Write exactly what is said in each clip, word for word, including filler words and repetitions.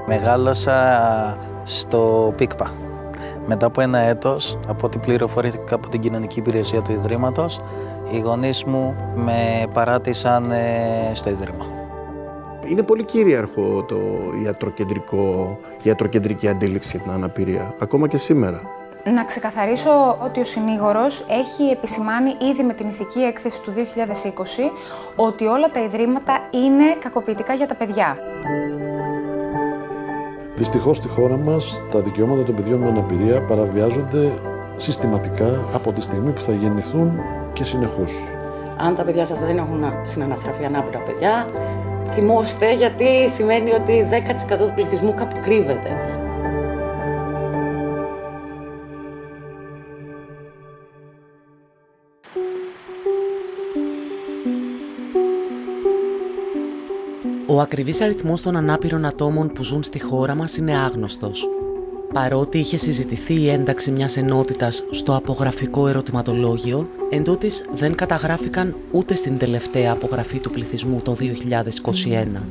Μεγάλωσα στο ΠΙΚΠΑ. Μετά από ένα έτος, από ό,τι πληροφορήθηκα από την κοινωνική υπηρεσία του Ιδρύματος, οι γονείς μου με παράτησαν στο Ίδρυμα. Είναι πολύ κυρίαρχο το ιατροκεντρικό, η ιατροκεντρική αντίληψη για την αναπηρία, ακόμα και σήμερα. Να ξεκαθαρίσω ότι ο συνήγορος έχει επισημάνει ήδη με την ηθική έκθεση του δύο χιλιάδες είκοσι ότι όλα τα ιδρύματα είναι κακοποιητικά για τα παιδιά. Δυστυχώς στη χώρα μας τα δικαιώματα των παιδιών με αναπηρία παραβιάζονται συστηματικά από τη στιγμή που θα γεννηθούν και συνεχώς. Αν τα παιδιά σας δεν έχουν συναναστραφεί ανάπηρα παιδιά, θυμώστε, γιατί σημαίνει ότι δέκα τοις εκατό του πληθυσμού κάπου κρύβεται. Ο ακριβής αριθμός των ανάπηρων ατόμων που ζουν στη χώρα μας είναι άγνωστος. Παρότι είχε συζητηθεί η ένταξη μιας ενότητας στο απογραφικό ερωτηματολόγιο, εντούτοις δεν καταγράφηκαν ούτε στην τελευταία απογραφή του πληθυσμού το δύο χιλιάδες είκοσι ένα.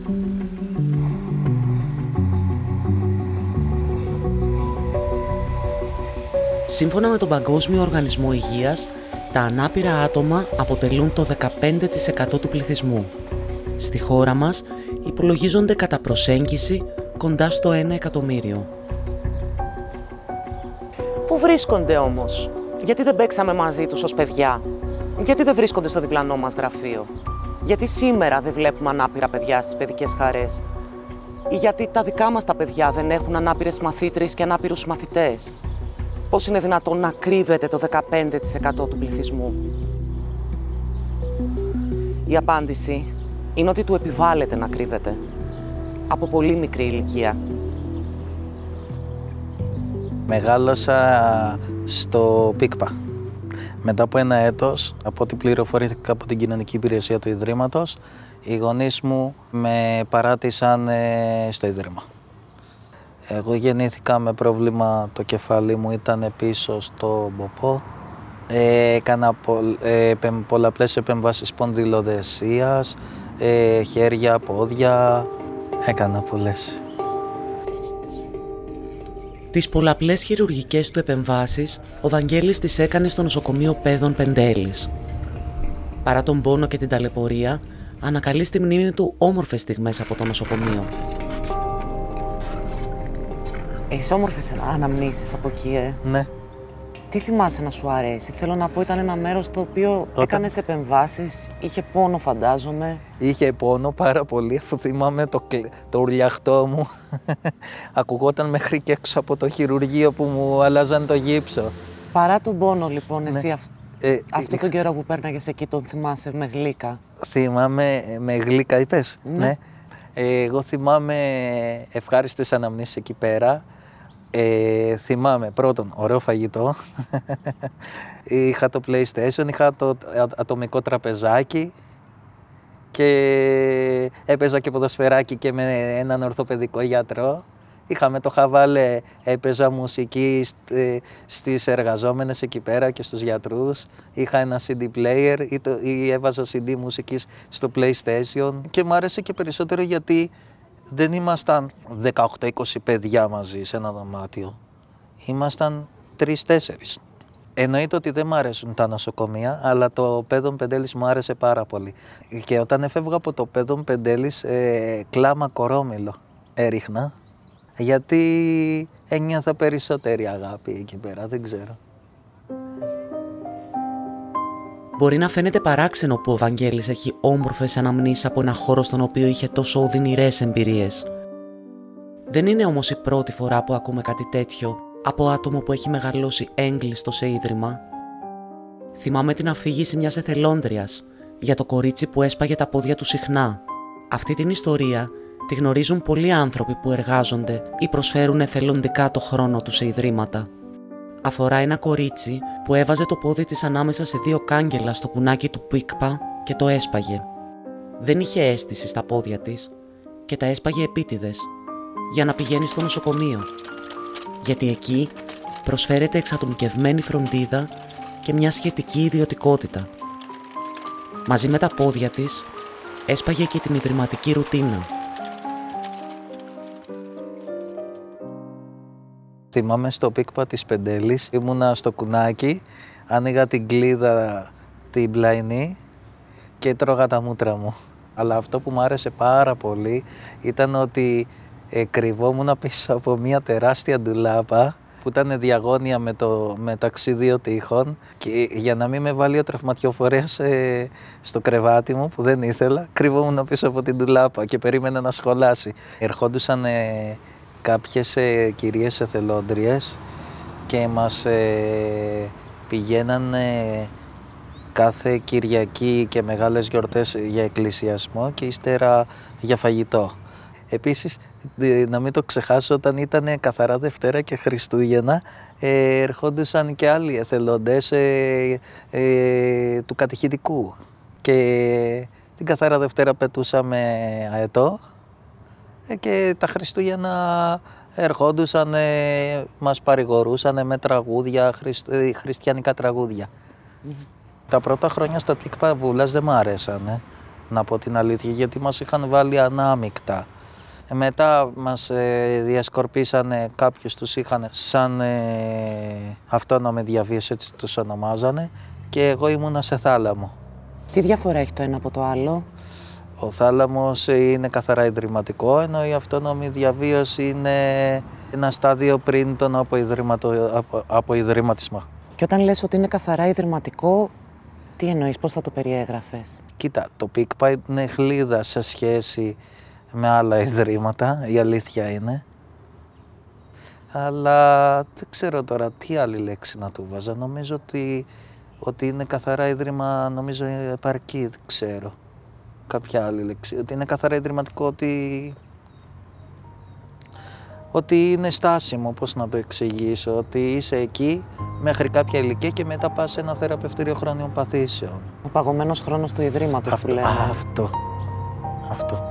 Σύμφωνα με τον Παγκόσμιο Οργανισμό Υγείας, τα ανάπηρα άτομα αποτελούν το δεκαπέντε τοις εκατό του πληθυσμού. Στη χώρα μας υπολογίζονται κατά προσέγγιση κοντά στο ένα εκατομμύριο. Πού βρίσκονται όμως? Γιατί δεν παίξαμε μαζί τους ως παιδιά? Γιατί δεν βρίσκονται στο διπλανό μας γραφείο? Γιατί σήμερα δεν βλέπουμε ανάπηρα παιδιά στις παιδικές χαρές? Ή γιατί τα δικά μας τα παιδιά δεν έχουν ανάπηρες μαθήτριες και ανάπηρους μαθητές? Πώς είναι δυνατόν να κρύβεται το δεκαπέντε τοις εκατό του πληθυσμού? Η απάντηση είναι ότι του επιβάλλεται να κρύβεται από πολύ μικρή ηλικία. Μεγάλωσα στο ΠΙΚΠΑ. Μετά από ένα έτος, από ό,τι πληροφορήθηκα από την κοινωνική υπηρεσία του Ιδρύματος, οι γονείς μου με παράτησαν στο Ίδρυμα. Εγώ γεννήθηκα με πρόβλημα, το κεφάλι μου ήταν πίσω στο μποπό. Ε, έκανα πο, ε, πολλαπλές επεμβάσεις σπονδυλοδεσίας, ε, χέρια, πόδια, έκανα πολλές. Τις πολλαπλές χειρουργικές του επεμβάσεις, ο Βαγγέλης τις έκανε στο νοσοκομείο Παιδών Πεντέλης. Παρά τον πόνο και την ταλαιπωρία, ανακαλεί στη μνήμη του όμορφες στιγμές από το νοσοκομείο. Έχεις όμορφες αναμνήσεις από εκεί, ε. Ναι. Τι θυμάσαι να σου αρέσει? Θέλω να πω, ήταν ένα μέρος στο οποίο Τότε... έκανες επεμβάσεις, είχε πόνο φαντάζομαι. Είχε πόνο πάρα πολύ, αφού θυμάμαι το, το ουρλιαχτό μου. Ακουγόταν μέχρι και έξω από το χειρουργείο που μου αλλάζαν το γύψο. Παρά τον πόνο λοιπόν, εσύ ναι. αυ... ε, αυτό ε, τον καιρό που πέρναγες εκεί τον θυμάσαι με γλύκα? Θυμάμαι με γλύκα, είπες? Ναι. ναι. Ε, εγώ θυμάμαι ευχάριστες αναμνήσεις εκεί πέρα. Ε, θυμάμαι πρώτον ωραίο φαγητό, είχα το PlayStation, είχα το ατομικό τραπεζάκι και έπαιζα και ποδοσφαιράκι και με έναν ορθοπαιδικό γιατρό. Είχαμε το χαβάλε, έπαιζα μουσική στις εργαζόμενες εκεί πέρα και στους γιατρούς. Είχα ένα σι ντι player ή, το, ή έβαζα σι ντι μουσικής στο PlayStation και μου άρεσε και περισσότερο γιατί δεν ήμασταν δεκαοκτώ είκοσι παιδιά μαζί σε ένα δωμάτιο. Ήμασταν τρεις τέσσερις. Εννοείται ότι δεν μου αρέσουν τα νοσοκομεία, αλλά το Παιδών Πεντέλης μου άρεσε πάρα πολύ. Και όταν έφευγα από το Παιδών Πεντέλης, ε, κλάμα κορόμιλο έριχνα, γιατί ένιωθα περισσότερη αγάπη εκεί πέρα, δεν ξέρω. Μπορεί να φαίνεται παράξενο που ο Βαγγέλης έχει όμορφες αναμνήσεις από ένα χώρο στον οποίο είχε τόσο οδυνηρές εμπειρίες. Δεν είναι όμως η πρώτη φορά που ακούμε κάτι τέτοιο από άτομο που έχει μεγαλώσει έγκλειστο σε ίδρυμα. Θυμάμαι την αφήγηση μιας εθελόντριας για το κορίτσι που έσπαγε τα πόδια του συχνά. Αυτή την ιστορία τη γνωρίζουν πολλοί άνθρωποι που εργάζονται ή προσφέρουν εθελοντικά το χρόνο τους σε ιδρύματα. Αφορά ένα κορίτσι που έβαζε το πόδι της ανάμεσα σε δύο κάγκελα στο κουνάκι του ΠΙΚΠΑ και το έσπαγε. Δεν είχε αίσθηση στα πόδια της και τα έσπαγε επίτηδες για να πηγαίνει στο νοσοκομείο. Γιατί εκεί προσφέρεται εξατομικευμένη φροντίδα και μια σχετική ιδιωτικότητα. Μαζί με τα πόδια της έσπαγε και την ιδρυματική ρουτίνα. Θυμάμαι στο πίκπα της Πεντέλης, ήμουνα στο κουνάκι, άνοιγα την κλίδα την πλαϊνή και τρώγα τα μούτρα μου. Αλλά αυτό που μου άρεσε πάρα πολύ ήταν ότι ε, κρυβόμουν πίσω από μια τεράστια ντουλάπα που ήταν διαγώνια με το, μεταξύ δύο τείχων και για να μην με βάλει ο τραυματιοφορέας ε, στο κρεβάτι μου που δεν ήθελα, κρυβόμουν πίσω από την ντουλάπα και περίμενα να σχολάσει. Ερχόντουσαν ε, κάποιες ε, κυρίες εθελόντριες και μας ε, πηγαίναν ε, κάθε Κυριακή και μεγάλες γιορτές για εκκλησιασμό και ύστερα για φαγητό. Επίσης, να μην το ξεχάσω, όταν ήταν καθαρά Δευτέρα και Χριστούγεννα, ε, ερχόντουσαν και άλλοι εθελοντές ε, ε, του κατηχητικού. Και την καθαρά Δευτέρα πετούσαμε αετό ε, και τα Χριστούγεννα ερχόντουσαν, ε, μας παρηγορούσαν με τραγούδια, χριστ, ε, χριστιανικά τραγούδια. Mm-hmm. Τα πρώτα χρόνια στο πίκπα Βούλας δεν μ' αρέσανε, να πω την αλήθεια, γιατί μας είχαν βάλει ανάμεικτα. Μετά μας ε, διασκορπίσανε, κάποιους τους είχαν σαν ε, αυτόνομη διαβίωση, έτσι τους ονομάζανε, και εγώ ήμουνα σε θάλαμο. Τι διαφορά έχει το ένα από το άλλο? Ο θάλαμος είναι καθαρά ιδρυματικό, ενώ η αυτόνομη διαβίωση είναι ένα στάδιο πριν τον αποϊδρυματο, απο, αποϊδρυματισμό. Και όταν λες ότι είναι καθαρά ιδρυματικό, τι εννοείς, πώς θα το περιέγραφες? Κοίτα, το πίκπα είναι χλίδα σε σχέση με άλλα ιδρύματα, η αλήθεια είναι. Αλλά δεν ξέρω τώρα τι άλλη λέξη να του βάζα. Νομίζω ότι, ότι είναι καθαρά ίδρυμα, νομίζω επαρκεί, δεν ξέρω. Κάποια άλλη λέξη. Ότι είναι καθαρά ιδρυματικό, ότι, ότι είναι στάσιμο, πώς να το εξηγήσω. Ότι είσαι εκεί μέχρι κάποια ηλικία και μετά πας σε ένα θεραπευτήριο χρόνιων παθήσεων. Ο παγωμένος χρόνος του ιδρύματος αυτό, που λέμε. Αυτό. Αυτό.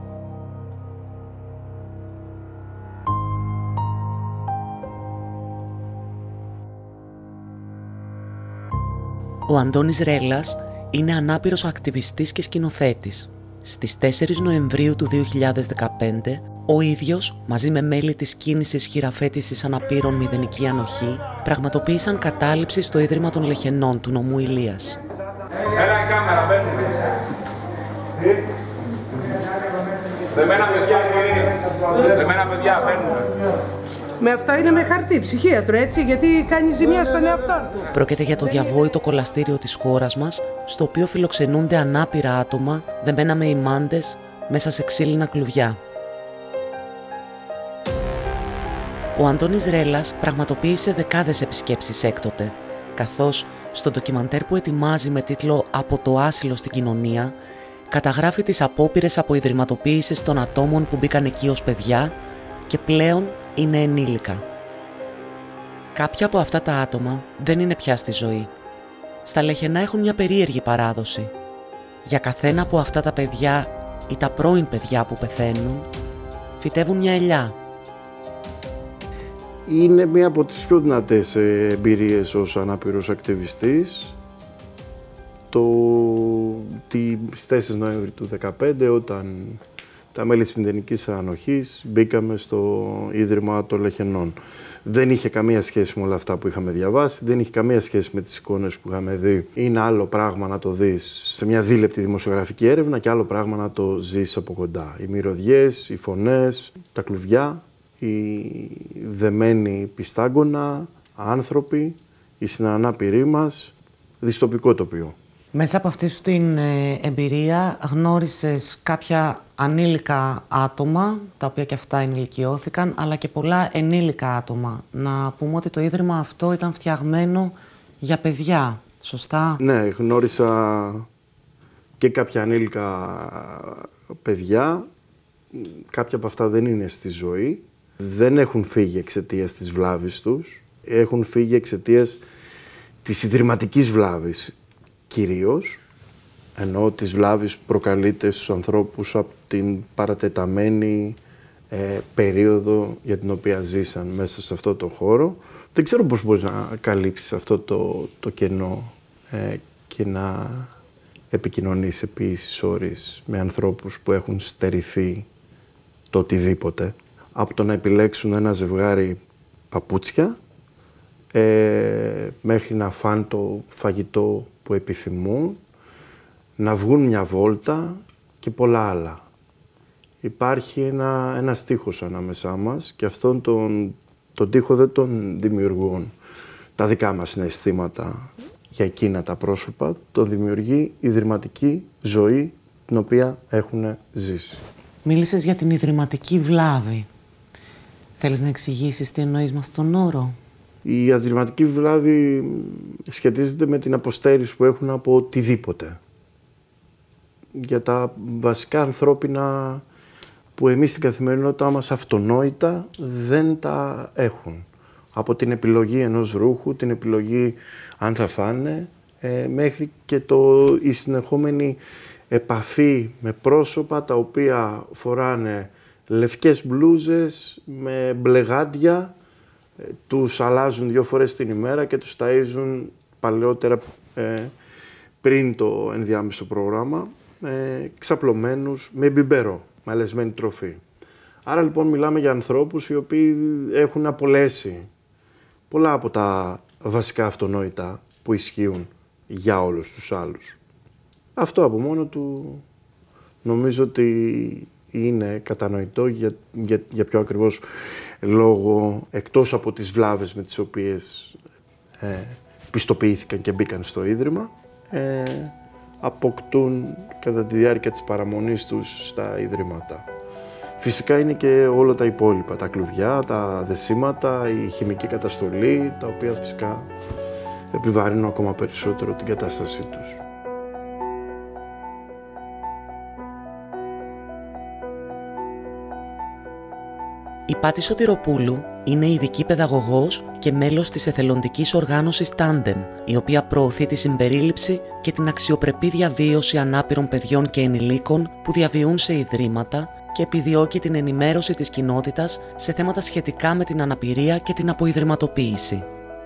Ο Αντώνης Ρέλλας είναι ανάπηρος ακτιβιστής και σκηνοθέτης. Στις τέσσερις Νοεμβρίου του δύο χιλιάδες δεκαπέντε, ο ίδιος, μαζί με μέλη της κίνησης χειραφέτησης αναπήρων Μηδενική Ανοχή, πραγματοποίησαν κατάληψη στο Ίδρυμα των Λεχενών του νομού Ηλίας. Έλα η κάμερα, μπαίνουμε. Δεμένα παιδιά, κύριε. Δεμένα παιδιά, μπαίνουμε. Με αυτά είναι με χαρτί, ψυχίατρο, έτσι, γιατί κάνει ζημιά στον εαυτό του. Πρόκειται για το διαβόητο κολαστήριο της χώρας μας, στο οποίο φιλοξενούνται ανάπηρα άτομα δεμένα με ημάντες μέσα σε ξύλινα κλουβιά. Ο Αντώνης Ρέλλας πραγματοποίησε δεκάδες επισκέψεις έκτοτε, καθώς στο ντοκιμαντέρ που ετοιμάζει με τίτλο «Από το άσυλο στην κοινωνία» καταγράφει τις απόπειρες αποϊδρυματοποίησης των ατόμων που μπήκαν εκεί ως παιδιά και πλέον είναι ενήλικα. Κάποια από αυτά τα άτομα δεν είναι πια στη ζωή. Στα Λεχενά έχουν μια περίεργη παράδοση. Για καθένα από αυτά τα παιδιά ή τα πρώην παιδιά που πεθαίνουν, φυτεύουν μια ελιά. Είναι μία από τις πιο δυνατές εμπειρίες ως ανάπηρος ακτιβιστής. Το, τις τέσσερις Νοέμβρη του δύο χιλιάδες δεκαπέντε, όταν τα μέλη της Μηδενικής Ανοχής μπήκαμε στο Ίδρυμα των Λεχενών. Δεν είχε καμία σχέση με όλα αυτά που είχαμε διαβάσει, δεν είχε καμία σχέση με τις εικόνες που είχαμε δει. Είναι άλλο πράγμα να το δεις σε μια δίλεπτη δημοσιογραφική έρευνα και άλλο πράγμα να το ζεις από κοντά. Οι μυρωδιές, οι φωνές, τα κλουβιά, οι δεμένοι πιστάγκωνα, άνθρωποι, οι συνανάπηροι μας, δυστοπικό τοπίο. Μέσα από αυτή σου την εμπειρία γνώρισες κάποια ανήλικα άτομα, τα οποία και αυτά ενηλικιώθηκαν, αλλά και πολλά ενήλικα άτομα. Να πούμε ότι το Ίδρυμα αυτό ήταν φτιαγμένο για παιδιά, σωστά? Ναι, γνώρισα και κάποια ανήλικα παιδιά. Κάποια από αυτά δεν είναι στη ζωή. Δεν έχουν φύγει εξαιτίας της βλάβης τους. Έχουν φύγει εξαιτίας της ιδρυματικής βλάβης κυρίως, ενώ της βλάβης προκαλείται στους ανθρώπους από την παρατεταμένη ε, περίοδο για την οποία ζήσαν μέσα σε αυτό το χώρο. Δεν ξέρω πώς μπορείς να καλύψεις αυτό το, το κενό ε, και να επικοινωνείς επίσης όρις με ανθρώπους που έχουν στερηθεί το οτιδήποτε. Από το να επιλέξουν ένα ζευγάρι παπούτσια, ε, μέχρι να φάνε το φαγητό που επιθυμούν, να βγουν μια βόλτα και πολλά άλλα. Υπάρχει ένα, ένα τείχος ανάμεσά μας και αυτόν τον, τον τείχο δεν τον δημιουργούν τα δικά μας συναισθήματα για εκείνα τα πρόσωπα, τον δημιουργεί η ιδρυματική ζωή την οποία έχουν ζήσει. Μίλησες για την ιδρυματική βλάβη. Θέλεις να εξηγήσεις τι εννοείς με αυτόν τον όρο? Η ιδρυματική βλάβη σχετίζεται με την αποστέρηση που έχουν από οτιδήποτε. Για τα βασικά ανθρώπινα που εμείς στην καθημερινότητά μας αυτονόητα δεν τα έχουν. Από την επιλογή ενός ρούχου, την επιλογή αν θα φάνε, ε, μέχρι και το, η συνεχόμενη επαφή με πρόσωπα τα οποία φοράνε λευκές μπλούζες με μπλεγάντια, ε, τους αλλάζουν δύο φορές την ημέρα και τους ταΐζουν παλαιότερα ε, πριν το ενδιάμεσο πρόγραμμα, ε, ξαπλωμένους με μπιμπερό, με αλεσμένη τροφή. Άρα λοιπόν μιλάμε για ανθρώπους οι οποίοι έχουν απολέσει πολλά από τα βασικά αυτονόητα που ισχύουν για όλους τους άλλους. Αυτό από μόνο του νομίζω ότι είναι κατανοητό για, για, για πιο ακριβώς λόγο, εκτός από τις βλάβες με τις οποίες ε, πιστοποιήθηκαν και μπήκαν στο Ίδρυμα, ε, αποκτούν κατά τη διάρκεια της παραμονής τους στα Ιδρύματα. Φυσικά είναι και όλα τα υπόλοιπα, τα κλουβιά, τα δεσίματα, η χημική καταστολή, τα οποία φυσικά επιβαρύνουν ακόμα περισσότερο την κατάστασή τους. Η Πάτη Σωτηροπούλου είναι ειδική παιδαγωγός και μέλος της εθελοντικής οργάνωσης Tandem, η οποία προωθεί τη συμπερίληψη και την αξιοπρεπή διαβίωση ανάπηρων παιδιών και ενηλίκων που διαβιούν σε ιδρύματα και επιδιώκει την ενημέρωση της κοινότητας σε θέματα σχετικά με την αναπηρία και την αποϊδρυματοποίηση.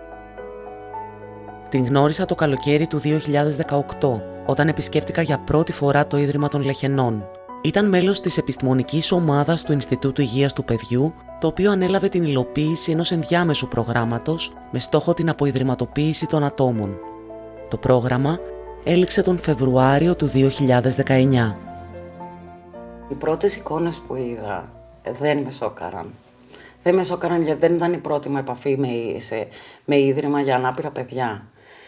Την γνώρισα το καλοκαίρι του δύο χιλιάδες δεκαοκτώ, όταν επισκέφτηκα για πρώτη φορά το Ίδρυμα των Λεχενών. Ήταν μέλος της επιστημονικής ομάδας του Ινστιτούτου Υγείας του Παιδιού, το οποίο ανέλαβε την υλοποίηση ενός ενδιάμεσου προγράμματος με στόχο την αποϊδρυματοποίηση των ατόμων. Το πρόγραμμα έληξε τον Φεβρουάριο του δύο χιλιάδες δεκαεννιά. Οι πρώτες εικόνες που είδα δεν με σόκαραν. Δεν με σόκαραν γιατί δεν ήταν η πρώτη μου επαφή με, σε, με ίδρυμα για ανάπηρα παιδιά.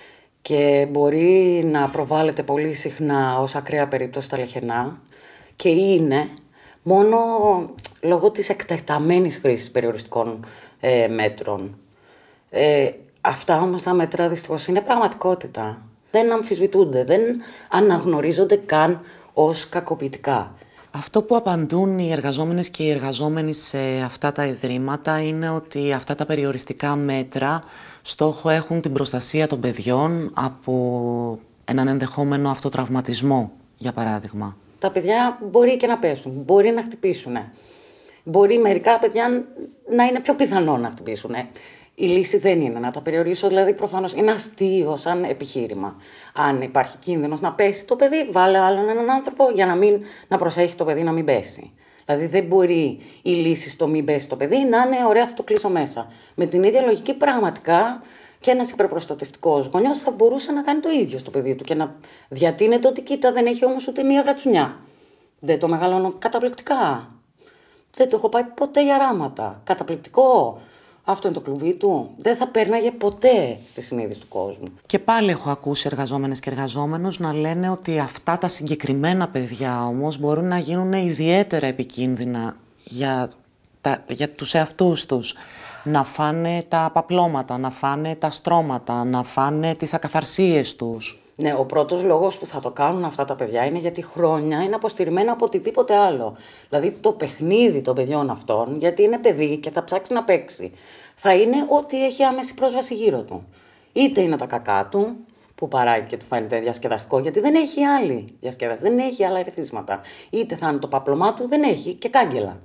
Και μπορεί να προβάλλεται πολύ συχνά ως ακραία περίπτωση στα Λεχενά και είναι μόνο λόγω της εκτεταμένης χρήσης περιοριστικών ε, μέτρων. Ε, αυτά όμως τα μέτρα δυστυχώς είναι πραγματικότητα. Δεν αμφισβητούνται, δεν αναγνωρίζονται καν ως κακοποιητικά. Αυτό που απαντούν οι εργαζόμενες και οι εργαζόμενοι σε αυτά τα ιδρύματα είναι ότι αυτά τα περιοριστικά μέτρα στόχο έχουν την προστασία των παιδιών από έναν ενδεχόμενο αυτοτραυματισμό, για παράδειγμα. Τα παιδιά μπορεί και να πέσουν, μπορεί να χτυπήσουν. Μπορεί μερικά παιδιά να είναι πιο πιθανό να χτυπήσουν. Η λύση δεν είναι να τα περιορίσω, δηλαδή προφανώς είναι αστείο σαν επιχείρημα. Αν υπάρχει κίνδυνος να πέσει το παιδί, βάλε άλλον έναν άνθρωπο για να, μην, να προσέχει το παιδί να μην πέσει. Δηλαδή δεν μπορεί η λύση στο μην πέσει το παιδί να είναι ωραία, θα το κλείσω μέσα. Με την ίδια λογική πραγματικά και ένας υπερπροστατευτικός γονιός θα μπορούσε να κάνει το ίδιο στο παιδί του και να διατείνεται ότι κοίτα δεν έχει όμως ούτε μία γρατσουνιά. Δεν το μεγαλώνω καταπληκτικά. Δεν το έχω πάει ποτέ για ράματα. Καταπληκτικό. Αυτό είναι το κλουβί του. Δεν θα πέρναγε ποτέ στη συνείδηση του κόσμου. Και πάλι έχω ακούσει εργαζόμενες και εργαζόμενους να λένε ότι αυτά τα συγκεκριμένα παιδιά όμως μπορούν να γίνουν ιδιαίτερα επικίνδυνα για, τα, για τους εαυτούς τους. Να φάνε τα παπλώματα, να φάνε τα στρώματα, να φάνε τις ακαθαρσίες τους. Ναι, ο πρώτος λόγος που θα το κάνουν αυτά τα παιδιά είναι γιατί χρόνια είναι αποστηρημένα από οτιδήποτε άλλο. Δηλαδή το παιχνίδι των παιδιών αυτών, γιατί είναι παιδί και θα ψάξει να παίξει, θα είναι ότι έχει άμεση πρόσβαση γύρω του. Είτε είναι τα κακά του, που παράγει και του φαίνεται διασκεδαστικό, γιατί δεν έχει άλλη διασκέδαση, δεν έχει άλλα ερεθίσματα. Είτε θα είναι το παπλωμά του, δεν έχει και κάγκελα.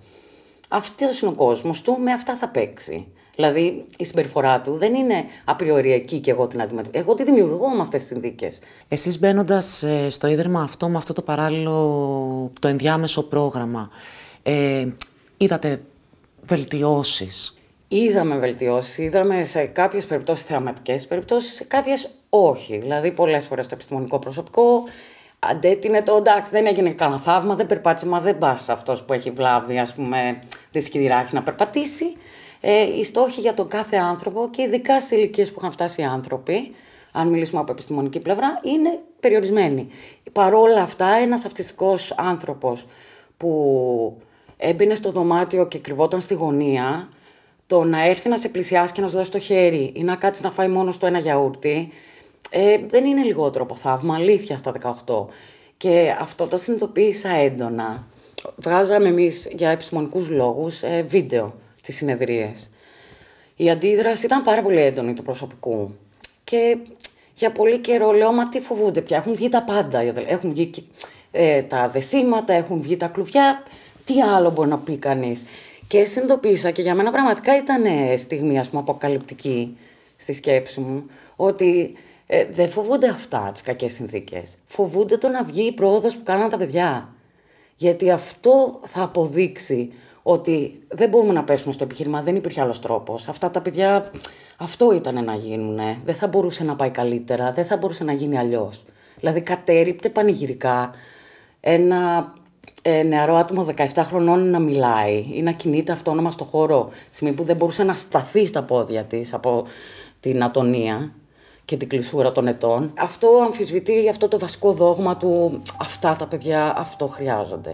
Αυτός είναι ο κόσμος του, με αυτά θα παίξει. Δηλαδή η συμπεριφορά του δεν είναι απριοριακή και εγώ την αντιμετωπίζω. Εγώ τη δημιουργώ με αυτές τις συνθήκες. Εσείς μπαίνοντας ε, στο ίδρυμα αυτό, με αυτό το παράλληλο, το ενδιάμεσο πρόγραμμα, ε, είδατε βελτιώσεις? Είδαμε βελτιώσεις, είδαμε σε κάποιες περιπτώσεις θεαματικές περιπτώσεις, σε κάποιες όχι. Δηλαδή, πολλές φορές το επιστημονικό προσωπικό αντέτεινε το εντάξει, δεν έγινε κανένα θαύμα, δεν περπάτησε, μα δεν πας αυτός που έχει βλάβη, ας πούμε, τη σιδηράχη να περπατήσει. Ε, οι στόχοι για τον κάθε άνθρωπο και ειδικά στις ηλικίες που είχαν φτάσει οι άνθρωποι, αν μιλήσουμε από επιστημονική πλευρά, είναι περιορισμένοι. Παρόλα αυτά, ένας αυτιστικός άνθρωπος που έμπαινε στο δωμάτιο και κρυβόταν στη γωνία, το να έρθει να σε πλησιάσει και να σου δώσει το χέρι ή να κάτσει να φάει μόνος του ένα γιαούρτι, ε, δεν είναι λιγότερο από θαύμα, αλήθεια στα δεκαοκτώ. Και αυτό το συνειδητοποίησα έντονα. Βγάζαμε εμείς για επιστημονικούς λόγους ε, βίντεο στις συνεδρίες. Η αντίδραση ήταν πάρα πολύ έντονη του προσωπικού. Και για πολύ καιρό λέω, μα τι φοβούνται πια, έχουν βγει τα πάντα. Έχουν βγει ε, τα δεσίματα, έχουν βγει τα κλουβιά, τι άλλο μπορεί να πει κανείς. Και συνειδητοποίησα και για μένα πραγματικά ήταν στιγμή, ας πούμε, αποκαλυπτική στη σκέψη μου, ότι ε, δεν φοβούνται αυτά τις κακές συνθήκες. Φοβούνται το να βγει η πρόοδος που κάναν τα παιδιά. Γιατί αυτό θα αποδείξει ότι δεν μπορούμε να πέσουμε στο επιχείρημα, δεν υπήρχε άλλος τρόπος. Αυτά τα παιδιά, αυτό ήταν να γίνουνε. Δεν θα μπορούσε να πάει καλύτερα, δεν θα μπορούσε να γίνει αλλιώς. Δηλαδή κατέριπτε πανηγυρικά ένα ε, νεαρό άτομο δεκαεπτά χρονών να μιλάει ή να κινείται αυτόνομα στο χώρο, στιγμή που δεν μπορούσε να σταθεί στα πόδια της από την ατονία και την κλεισούρα των ετών. Αυτό αμφισβητεί αυτό το βασικό δόγμα του αυτά τα παιδιά αυτό χρειάζονται.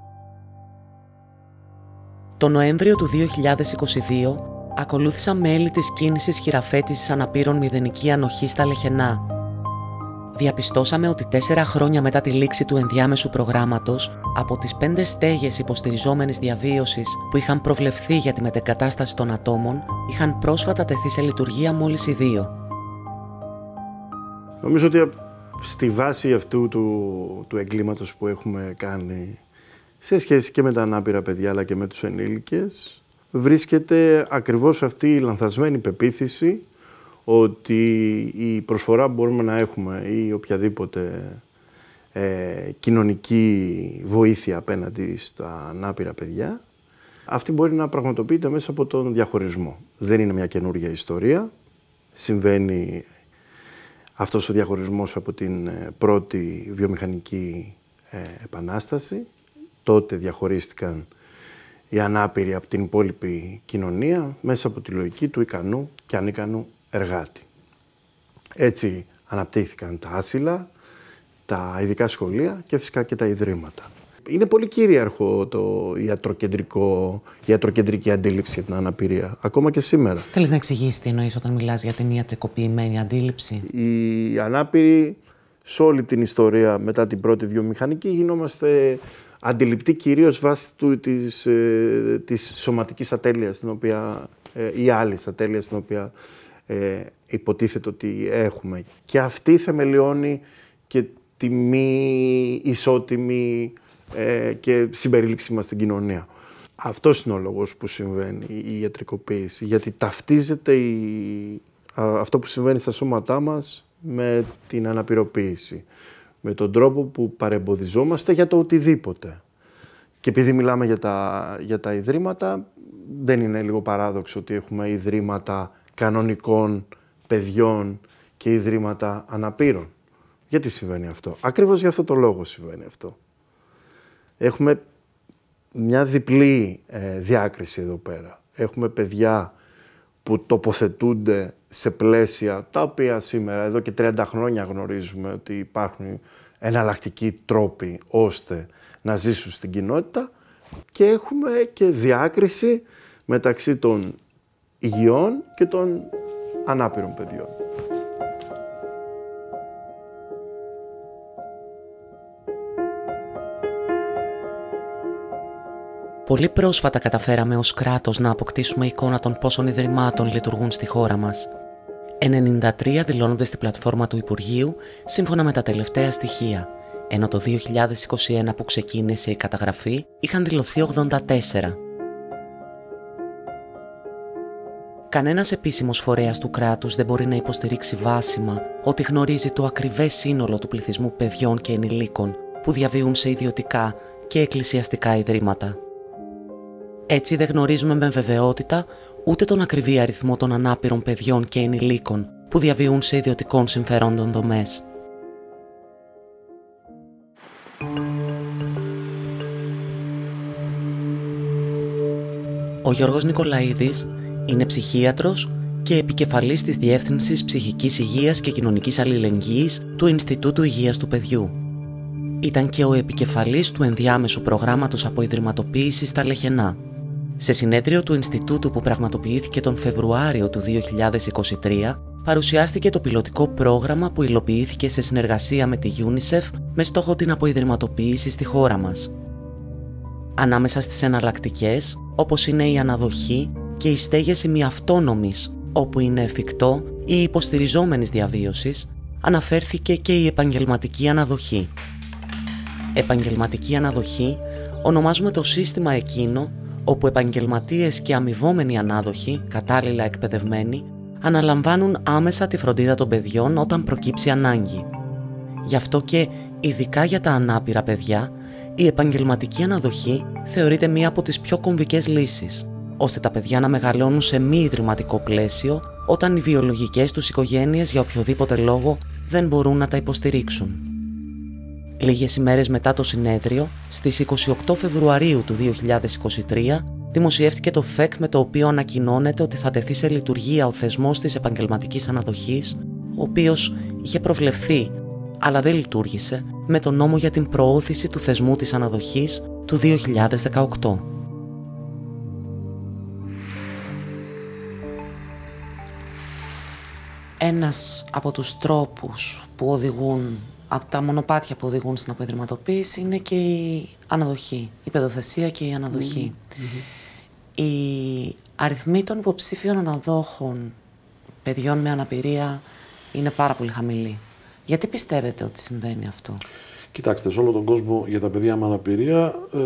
Το Νοέμβριο του δύο χιλιάδες είκοσι δύο ακολούθησα μέλη της κίνησης χειραφέτησης αναπήρων μηδενική ανοχή στα Λεχενά. Διαπιστώσαμε ότι τέσσερα χρόνια μετά τη λήξη του ενδιάμεσου προγράμματος, από τις πέντε στέγες υποστηριζόμενης διαβίωσης που είχαν προβλεφθεί για τη μετεγκατάσταση των ατόμων, είχαν πρόσφατα τεθεί σε λειτουργία μόλις οι δύο. Νομίζω ότι στη βάση αυτού του, του εγκλήματος που έχουμε κάνει σε σχέση και με τα ανάπηρα παιδιά αλλά και με τους ενήλικες, βρίσκεται ακριβώς αυτή η λανθασμένη πεποίθηση ότι η προσφορά που μπορούμε να έχουμε ή οποιαδήποτε ε, κοινωνική βοήθεια απέναντι στα ανάπηρα παιδιά, αυτή μπορεί να πραγματοποιείται μέσα από τον διαχωρισμό. Δεν είναι μια καινούργια ιστορία. Συμβαίνει αυτός ο διαχωρισμός από την πρώτη βιομηχανική ε, επανάσταση. Τότε διαχωρίστηκαν οι ανάπηροι από την υπόλοιπη κοινωνία μέσα από τη λογική του ικανού και ανίκανου εργάτη. Έτσι αναπτύχθηκαν τα άσυλα, τα ειδικά σχολεία και φυσικά και τα ιδρύματα. Είναι πολύ κυρίαρχο το ιατροκεντρικό, η ιατροκεντρική αντίληψη για την αναπηρία, ακόμα και σήμερα. Θέλεις να εξηγήσεις τι εννοείς όταν μιλάς για την ιατρικοποιημένη αντίληψη? Οι ανάπηροι σε όλη την ιστορία μετά την πρώτη βιομηχανική γινόμαστε αντιληπτοί κυρίως βάσει του, της, ε, της σωματικής ατέλειας την οποία, ε, ή άλλης ατέλειας την οποία ε, υποτίθεται ότι έχουμε. Και αυτή θεμελιώνει και τη μη ισότιμη ε, και συμπερίληψή μας στην κοινωνία. Αυτός είναι ο λόγος που συμβαίνει η ιατρικοποίηση, γιατί ταυτίζεται η, α, αυτό που συμβαίνει στα σώματά μας με την αναπηροποίηση, με τον τρόπο που παρεμποδιζόμαστε για το οτιδήποτε. Και επειδή μιλάμε για τα, για τα ιδρύματα, δεν είναι λίγο παράδοξο ότι έχουμε ιδρύματα κανονικών παιδιών και ιδρύματα αναπήρων. Γιατί συμβαίνει αυτό? Ακριβώς για αυτό το λόγο συμβαίνει αυτό. Έχουμε μια διπλή ε, διάκριση εδώ πέρα. Έχουμε παιδιά που τοποθετούνται σε πλαίσια τα οποία σήμερα, εδώ και τριάντα χρόνια γνωρίζουμε ότι υπάρχουν εναλλακτικοί τρόποι ώστε να ζήσουν στην κοινότητα, και έχουμε και διάκριση μεταξύ των υγιών και των ανάπηρων παιδιών. Πολύ πρόσφατα καταφέραμε ως κράτος να αποκτήσουμε εικόνα των πόσων ιδρυμάτων λειτουργούν στη χώρα μας. ενενήντα τρία δηλώνονται στην πλατφόρμα του Υπουργείου σύμφωνα με τα τελευταία στοιχεία, ενώ το δύο χιλιάδες είκοσι ένα που ξεκίνησε η καταγραφή είχαν δηλωθεί ογδόντα τέσσερα. Κανένας επίσημος φορέας του κράτους δεν μπορεί να υποστηρίξει βάσιμα ότι γνωρίζει το ακριβές σύνολο του πληθυσμού παιδιών και ενηλίκων που διαβιούν σε ιδιωτικά και εκκλησιαστικά ιδρύματα. Έτσι δεν γνωρίζουμε με βεβαιότητα ούτε τον ακριβή αριθμό των ανάπηρων παιδιών και ενηλίκων που διαβιούν σε ιδιωτικών συμφερόντων δομές. Ο Γιώργος Νικολαίδης είναι ψυχίατρος και επικεφαλής της Διεύθυνσης Ψυχικής Υγείας και Κοινωνικής Αλληλεγγύης του Ινστιτούτου Υγείας του Παιδιού. Ήταν και ο επικεφαλής του ενδιάμεσου προγράμματος αποϊδρυματοποίησης στα Λεχενά. Σε συνέδριο του Ινστιτούτου που πραγματοποιήθηκε τον Φεβρουάριο του δύο χιλιάδες είκοσι τρία, παρουσιάστηκε το πιλωτικό πρόγραμμα που υλοποιήθηκε σε συνεργασία με τη UNICEF με στόχο την αποϊδρυματοποίηση στη χώρα μας. Ανάμεσα στις εναλλακτικές, όπως είναι η αναδοχή και η στέγαση μη αυτόνομης, όπου είναι εφικτό, ή υποστηριζόμενης διαβίωσης, αναφέρθηκε και η επαγγελματική αναδοχή. Επαγγελματική αναδοχή ονομάζουμε το σύστημα εκείνο όπου επαγγελματίες και αμοιβόμενοι ανάδοχοι, κατάλληλα εκπαιδευμένοι, αναλαμβάνουν άμεσα τη φροντίδα των παιδιών όταν προκύψει ανάγκη. Γι' αυτό και, ειδικά για τα ανάπηρα παιδιά, η επαγγελματική αναδοχή θεωρείται μία από τις πιο κομβικές λύσεις, ώστε τα παιδιά να μεγαλώνουν σε μη ιδρυματικό πλαίσιο όταν οι βιολογικές τους οικογένειες για οποιοδήποτε λόγο δεν μπορούν να τα υποστηρίξουν. Λίγες ημέρες μετά το συνέδριο, στις είκοσι οκτώ Φεβρουαρίου του δύο χιλιάδες είκοσι τρία, δημοσιεύτηκε το ΦΕΚ με το οποίο ανακοινώνεται ότι θα τεθεί σε λειτουργία ο θεσμός της επαγγελματικής αναδοχής, ο οποίος είχε προβλεφθεί, αλλά δεν λειτουργήσε, με τον νόμο για την προώθηση του θεσμού της αναδοχής του δύο χιλιάδες δεκαοκτώ. Ένας από τους τρόπους που οδηγούν, από τα μονοπάτια που οδηγούν στην αποϊδρυματοποίηση, είναι και η αναδοχή, η παιδοθεσία και η αναδοχή. Mm-hmm. Οι αριθμοί των υποψήφιων αναδόχων παιδιών με αναπηρία είναι πάρα πολύ χαμηλοί. Γιατί πιστεύετε ότι συμβαίνει αυτό? Κοιτάξτε, σε όλο τον κόσμο για τα παιδιά με αναπηρία ε,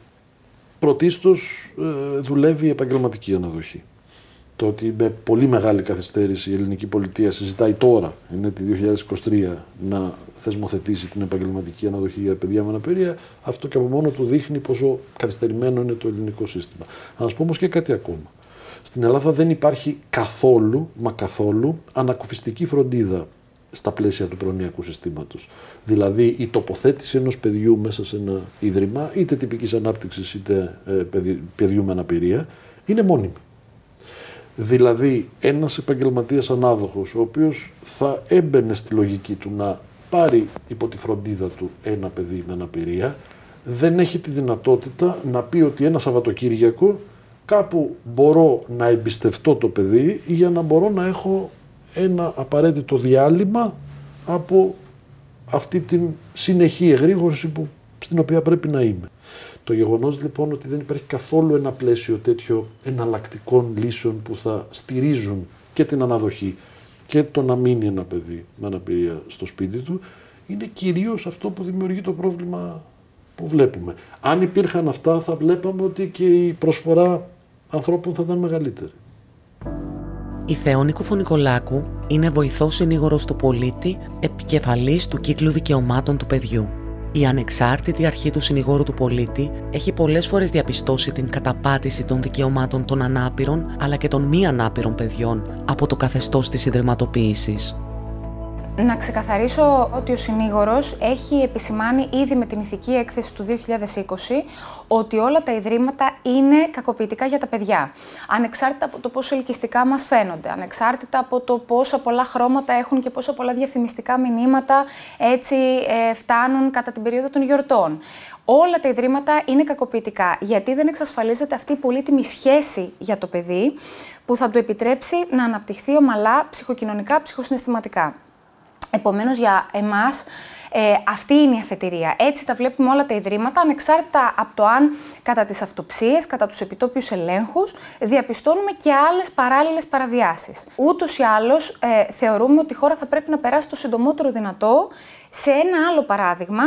πρωτίστως ε, δουλεύει η επαγγελματική αναδοχή. Το ότι με πολύ μεγάλη καθυστέρηση η ελληνική πολιτεία συζητάει τώρα, είναι το δύο χιλιάδες είκοσι τρία, να θεσμοθετήσει την επαγγελματική αναδοχή για παιδιά με αναπηρία, αυτό και από μόνο του δείχνει πόσο καθυστερημένο είναι το ελληνικό σύστημα. Να σας πω όμως και κάτι ακόμα. Στην Ελλάδα δεν υπάρχει καθόλου, μα καθόλου, ανακουφιστική φροντίδα στα πλαίσια του προνοιακού συστήματος. Δηλαδή η τοποθέτηση ενός παιδιού μέσα σε ένα ίδρυμα, είτε τυπικής ανάπτυξης είτε ε, παιδιού με αναπηρία, είναι μόνιμη. Δηλαδή ένας επαγγελματίας ανάδοχος, ο οποίος θα έμπαινε στη λογική του να πάρει υπό τη φροντίδα του ένα παιδί με αναπηρία, δεν έχει τη δυνατότητα να πει ότι ένα Σαββατοκύριακο κάπου μπορώ να εμπιστευτώ το παιδί για να μπορώ να έχω ένα απαραίτητο διάλειμμα από αυτή την συνεχή εγρήγορση που, στην οποία πρέπει να είμαι. Το γεγονός λοιπόν ότι δεν υπάρχει καθόλου ένα πλαίσιο τέτοιο εναλλακτικών λύσεων που θα στηρίζουν και την αναδοχή και το να μείνει ένα παιδί με αναπηρία στο σπίτι του, είναι κυρίως αυτό που δημιουργεί το πρόβλημα που βλέπουμε. Αν υπήρχαν αυτά, θα βλέπαμε ότι και η προσφορά ανθρώπων θα ήταν μεγαλύτερη. Η Θεόνη Κουφονικολάκου είναι βοηθός συνήγορος του πολίτη, επικεφαλής του κύκλου δικαιωμάτων του παιδιού. Η ανεξάρτητη αρχή του συνηγόρου του πολίτη έχει πολλές φορές διαπιστώσει την καταπάτηση των δικαιωμάτων των ανάπηρων αλλά και των μη ανάπηρων παιδιών από το καθεστώς της ιδρυματοποίησης. Να ξεκαθαρίσω ότι ο συνήγορος έχει επισημάνει ήδη με την ηθική έκθεση του δύο χιλιάδες είκοσι ότι όλα τα ιδρύματα είναι κακοποιητικά για τα παιδιά. Ανεξάρτητα από το πόσο ελκυστικά μας φαίνονται, ανεξάρτητα από το πόσα πολλά χρώματα έχουν και πόσα πολλά διαφημιστικά μηνύματα έτσι ε, φτάνουν κατά την περίοδο των γιορτών. Όλα τα ιδρύματα είναι κακοποιητικά, γιατί δεν εξασφαλίζεται αυτή η πολύτιμη σχέση για το παιδί που θα του επιτρέψει να αναπτυχθεί ομαλά ψυχοκοινωνικά, ψυχοσυναισθηματικά. Επομένως, για εμάς, ε, αυτή είναι η αφετηρία. Έτσι τα βλέπουμε όλα τα ιδρύματα, ανεξάρτητα από το αν κατά τις αυτοψίες, κατά τους επιτόπιους ελέγχους, διαπιστώνουμε και άλλες παράλληλες παραβιάσεις. Ούτως ή άλλως, ε, θεωρούμε ότι η χώρα θα πρέπει να περάσει το συντομότερο δυνατό σε ένα άλλο παράδειγμα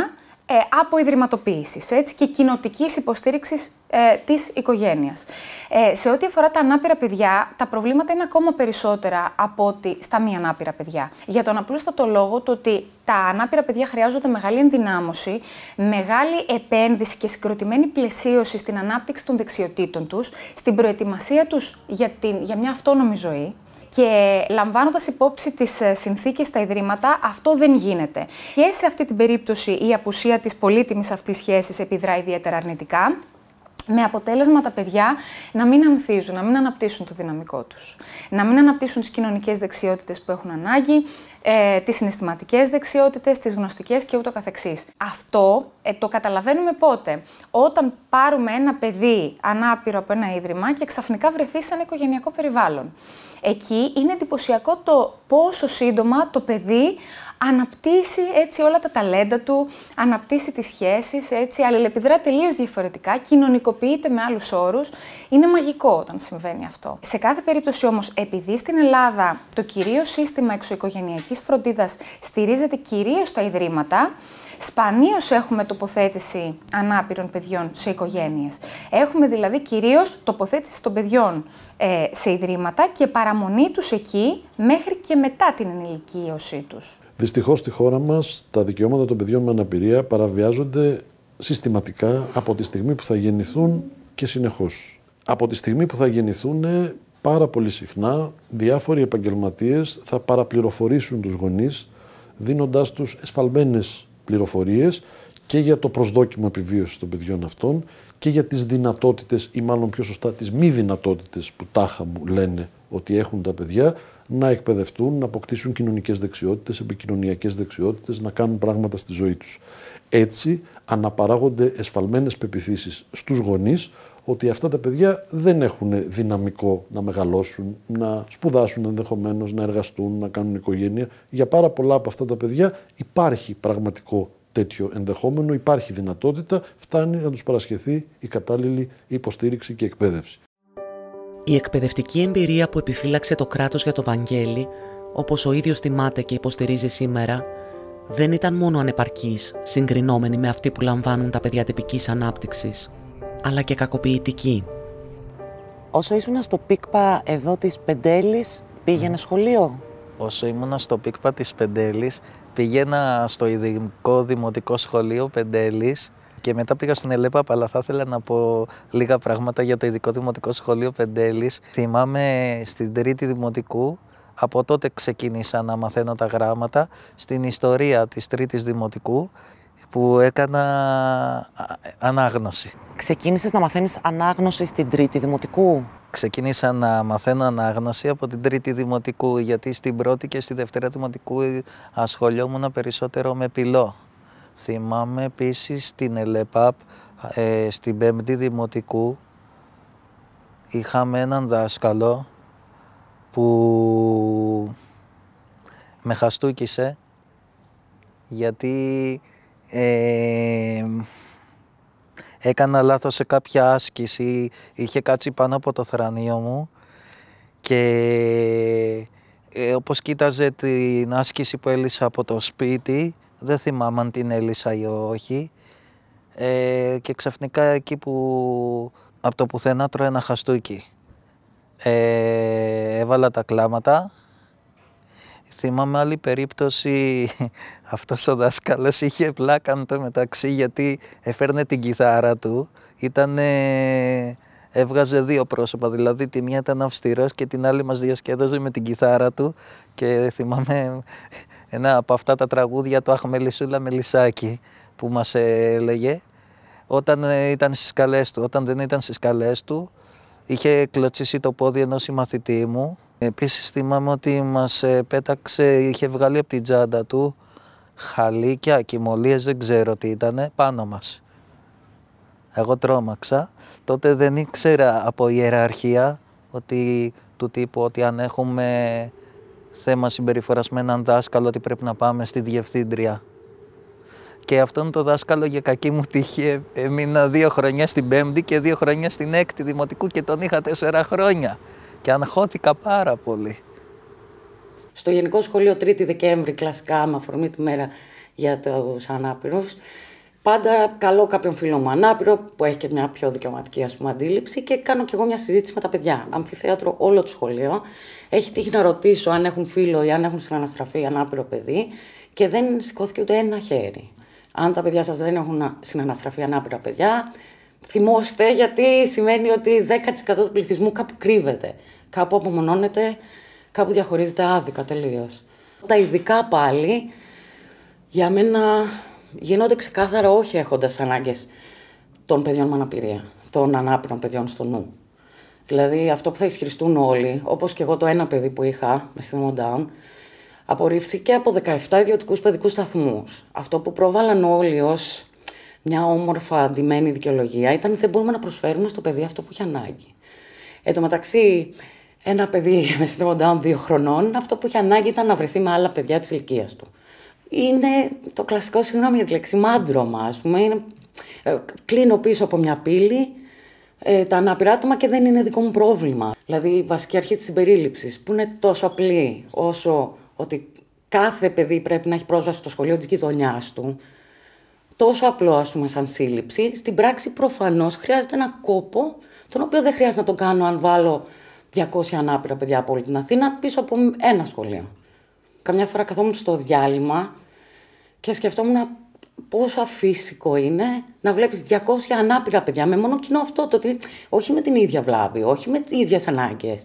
ε, αποϊδρυματοποίησης, έτσι, και κοινοτικής υποστήριξης ε, της οικογένειας. Ε, σε ό,τι αφορά τα ανάπηρα παιδιά, τα προβλήματα είναι ακόμα περισσότερα από ότι στα μη ανάπηρα παιδιά. Για τον απλούστατο λόγο του ότι τα ανάπηρα παιδιά χρειάζονται μεγάλη ενδυνάμωση, μεγάλη επένδυση και συγκροτημένη πλαισίωση στην ανάπτυξη των δεξιοτήτων τους, στην προετοιμασία τους για, την, για μια αυτόνομη ζωή. Και λαμβάνοντας υπόψη τις συνθήκες στα ιδρύματα, αυτό δεν γίνεται. Και σε αυτή την περίπτωση η απουσία της πολύτιμης αυτής σχέσης επιδρά ιδιαίτερα αρνητικά, με αποτέλεσμα τα παιδιά να μην ανθίζουν, να μην αναπτύσσουν το δυναμικό τους, να μην αναπτύσσουν τις κοινωνικές δεξιότητες που έχουν ανάγκη, ε, τις συναισθηματικές δεξιότητες, τις γνωστικές και ούτω καθεξής. Αυτό ε, το καταλαβαίνουμε πότε? Όταν πάρουμε ένα παιδί ανάπηρο από ένα ίδρυμα και ξαφνικά βρεθεί σε ένα οικογενειακό περιβάλλον. Εκεί είναι εντυπωσιακό το πόσο σύντομα το παιδί αναπτύσσει έτσι όλα τα ταλέντα του, αναπτύσσει τις σχέσεις, έτσι, αλληλεπιδρά τελείως διαφορετικά, κοινωνικοποιείται με άλλους όρους. Είναι μαγικό όταν συμβαίνει αυτό. Σε κάθε περίπτωση όμως, επειδή στην Ελλάδα το κυρίως σύστημα εξωοικογενειακής φροντίδας στηρίζεται κυρίως στα ιδρύματα, σπανίως έχουμε τοποθέτηση ανάπηρων παιδιών σε οικογένειες. Έχουμε δηλαδή κυρίως τοποθέτηση των παιδιών ε, σε ιδρύματα και παραμονή τους εκεί μέχρι και μετά την ενηλικίωσή τους. Δυστυχώς στη χώρα μας τα δικαιώματα των παιδιών με αναπηρία παραβιάζονται συστηματικά από τη στιγμή που θα γεννηθούν και συνεχώς. Από τη στιγμή που θα γεννηθούν, πάρα πολύ συχνά διάφοροι επαγγελματίες θα παραπληροφορήσουν τους γονείς, δίνοντάς τους εσφαλμένες πληροφορίες και για το προσδόκιμο επιβίωσης των παιδιών αυτών και για τις δυνατότητες, ή μάλλον πιο σωστά τις μη δυνατότητες που τάχα μου λένε ότι έχουν τα παιδιά, να εκπαιδευτούν, να αποκτήσουν κοινωνικές δεξιότητες, επικοινωνιακές δεξιότητες, να κάνουν πράγματα στη ζωή τους. Έτσι αναπαράγονται εσφαλμένες πεποιθήσεις στους γονείς ότι αυτά τα παιδιά δεν έχουν δυναμικό να μεγαλώσουν, να σπουδάσουν ενδεχομένως, να εργαστούν, να κάνουν οικογένεια. Για πάρα πολλά από αυτά τα παιδιά υπάρχει πραγματικό τέτοιο ενδεχόμενο, υπάρχει δυνατότητα, φτάνει να τους παρασχεθεί η κατάλληλη υποστήριξη και εκπαίδευση. Η εκπαιδευτική εμπειρία που επιφύλαξε το κράτος για το Βαγγέλη, όπως ο ίδιος τιμάται και υποστηρίζει σήμερα, δεν ήταν μόνο ανεπαρκής, συγκρινόμενη με αυτή που λαμβάνουν τα παιδιά τυπικής ανάπτυξης, αλλά και κακοποιητική. Όσο ήσουν στο ΠΙΚΠΑ εδώ της Πεντέλης, πήγαινε σχολείο? Όσο ήμουνα στο ΠΙΚΠΑ της Πεντέλης, πήγαινα στο ειδικό δημοτικό σχολείο Πεντέλης και μετά πήγα στην ΕΛΕΠΑΠ, αλλά θα ήθελα να πω λίγα πράγματα για το ειδικό δημοτικό σχολείο Πεντέλης. Θυμάμαι στην τρίτη δημοτικού, από τότε ξεκίνησα να μαθαίνω τα γράμματα, στην ιστορία της τρίτης δημοτικού, που έκανα ανάγνωση. Ξεκίνησες να μαθαίνεις ανάγνωση στην τρίτη δημοτικού? Ξεκίνησα να μαθαίνω ανάγνωση από την τρίτη δημοτικού, γιατί στην πρώτη και στη δευτέρα δημοτικού ασχολιόμουν περισσότερο με πυλό. Θυμάμαι επίσης στην ΕΛΕΠΑΠ, ε, στην πέμπτη δημοτικού, είχαμε έναν δάσκαλο που με χαστούκισε, γιατί ε, έκανα λάθος σε κάποια άσκηση, είχε κάτσει πάνω από το θρανίο μου και ε, όπως κοίταζε την άσκηση που έλυσα από το σπίτι, δεν θυμάμαι αν την έλυσα ή όχι, ε, και ξαφνικά εκεί που από το πουθενά τρώω ένα χαστούκι. Ε, έβαλα τα κλάματα. Θυμάμαι άλλη περίπτωση, αυτός ο δάσκαλος είχε πλάκα με το μεταξύ, γιατί έφερνε την κιθάρα του, ήτανε, έβγαζε δύο πρόσωπα, δηλαδή τη μία ήταν αυστηρός και την άλλη μας διασκέδαζε με την κιθάρα του, και θυμάμαι ένα από αυτά τα τραγούδια του «Αχ Μελισσούλα Μελισσάκι» που μας έλεγε όταν ήταν στις σκαλές του. Όταν δεν ήταν στις σκαλές του, είχε κλωτσίσει το πόδι ενός συμμαθητή μου. Επίσης θυμάμαι ότι μας πέταξε, είχε βγάλει από την τσάντα του χαλίκια, ακυμολίες, δεν ξέρω τι ήτανε, πάνω μας. Εγώ τρόμαξα. Τότε δεν ήξερα από ιεραρχία ότι, του τύπου ότι αν έχουμε θέμα συμπεριφοράς με έναν δάσκαλο ότι πρέπει να πάμε στη διευθύντρια. Και αυτόν το δάσκαλο, για κακή μου τύχη, έμεινα δύο χρόνια στην πέμπτη και δύο χρόνια στην έκτη δημοτικού και τον είχα τέσσερα χρόνια. Και αγχώθηκα πάρα πολύ. Στο Γενικό Σχολείο τρίτη Δεκέμβρη, κλασικά, με αφορμή τη μέρα για τους ανάπηρους, πάντα καλώ κάποιον φίλο μου ανάπηρο που έχει και μια πιο δικαιωματική, ας πούμε, αντίληψη και κάνω κι εγώ μια συζήτηση με τα παιδιά. Αμφιθέατρο όλο το σχολείο. Έχει τύχει να ρωτήσω αν έχουν φίλο ή αν έχουν συναναστραφεί ανάπηρο παιδί και δεν σηκώθηκε ούτε ένα χέρι. Αν τα παιδιά σας δεν έχουν συναναστραφεί ανάπηρα παιδιά, θυμώστε, γιατί σημαίνει ότι δέκα τοις εκατό του πληθυσμού κάπου κρύβεται, κάπου απομονώνεται, κάπου διαχωρίζεται άδικα τελείως. Τα ειδικά πάλι, για μένα γίνονται ξεκάθαρα όχι έχοντας ανάγκες των παιδιών με αναπηρία, των ανάπηρων παιδιών στο νου. Δηλαδή αυτό που θα ισχυριστούν όλοι, όπως και εγώ το ένα παιδί που είχα με σύνδρομο Down, απορρίφθηκε από δεκαεπτά ιδιωτικούς παιδικούς σταθμούς. Αυτό που πρόβαλαν όλοι ως μια όμορφα αντιμένη δικαιολογία ήταν ότι δεν μπορούμε να προσφέρουμε στο παιδί αυτό που έχει ανάγκη. Εν τω μεταξύ, ένα παιδί με σύνδρομο Down δύο χρονών, αυτό που είχε ανάγκη ήταν να βρεθεί με άλλα παιδιά της ηλικίας του. Είναι το κλασικό, συγγνώμη για τη λέξη, μάντρωμα, ας πούμε. Είναι, ε, κλείνω πίσω από μια πύλη ε, τα ανάπηρα άτομα και δεν είναι δικό μου πρόβλημα. Δηλαδή, η βασική αρχή της συμπερίληψης, που είναι τόσο απλή όσο ότι κάθε παιδί πρέπει να έχει πρόσβαση στο σχολείο της γειτονιάς του, τόσο απλό, ας πούμε, σαν σύλληψη, στην πράξη προφανώς χρειάζεται ένα κόπο, τον οποίο δεν χρειάζεται να τον κάνω αν βάλω διακόσια ανάπηρα παιδιά από όλη την Αθήνα πίσω από ένα σχολείο. Καμιά φορά καθόμουν στο διάλειμμα και σκεφτόμουν πόσο αφύσικο είναι να βλέπεις διακόσια ανάπηρα παιδιά με μόνο κοινό αυτό, το ότι όχι με την ίδια βλάβη, όχι με τις ίδιες ανάγκες.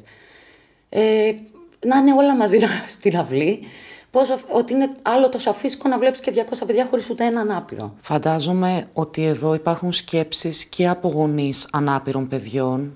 Ε, να είναι όλα μαζί στην αυλή, πόσο, ότι είναι άλλο τόσο αφύσικο να βλέπεις και διακόσια παιδιά χωρίς ούτε ένα ανάπηρο. Φαντάζομαι ότι εδώ υπάρχουν σκέψεις και από γονείς ανάπηρων παιδιών.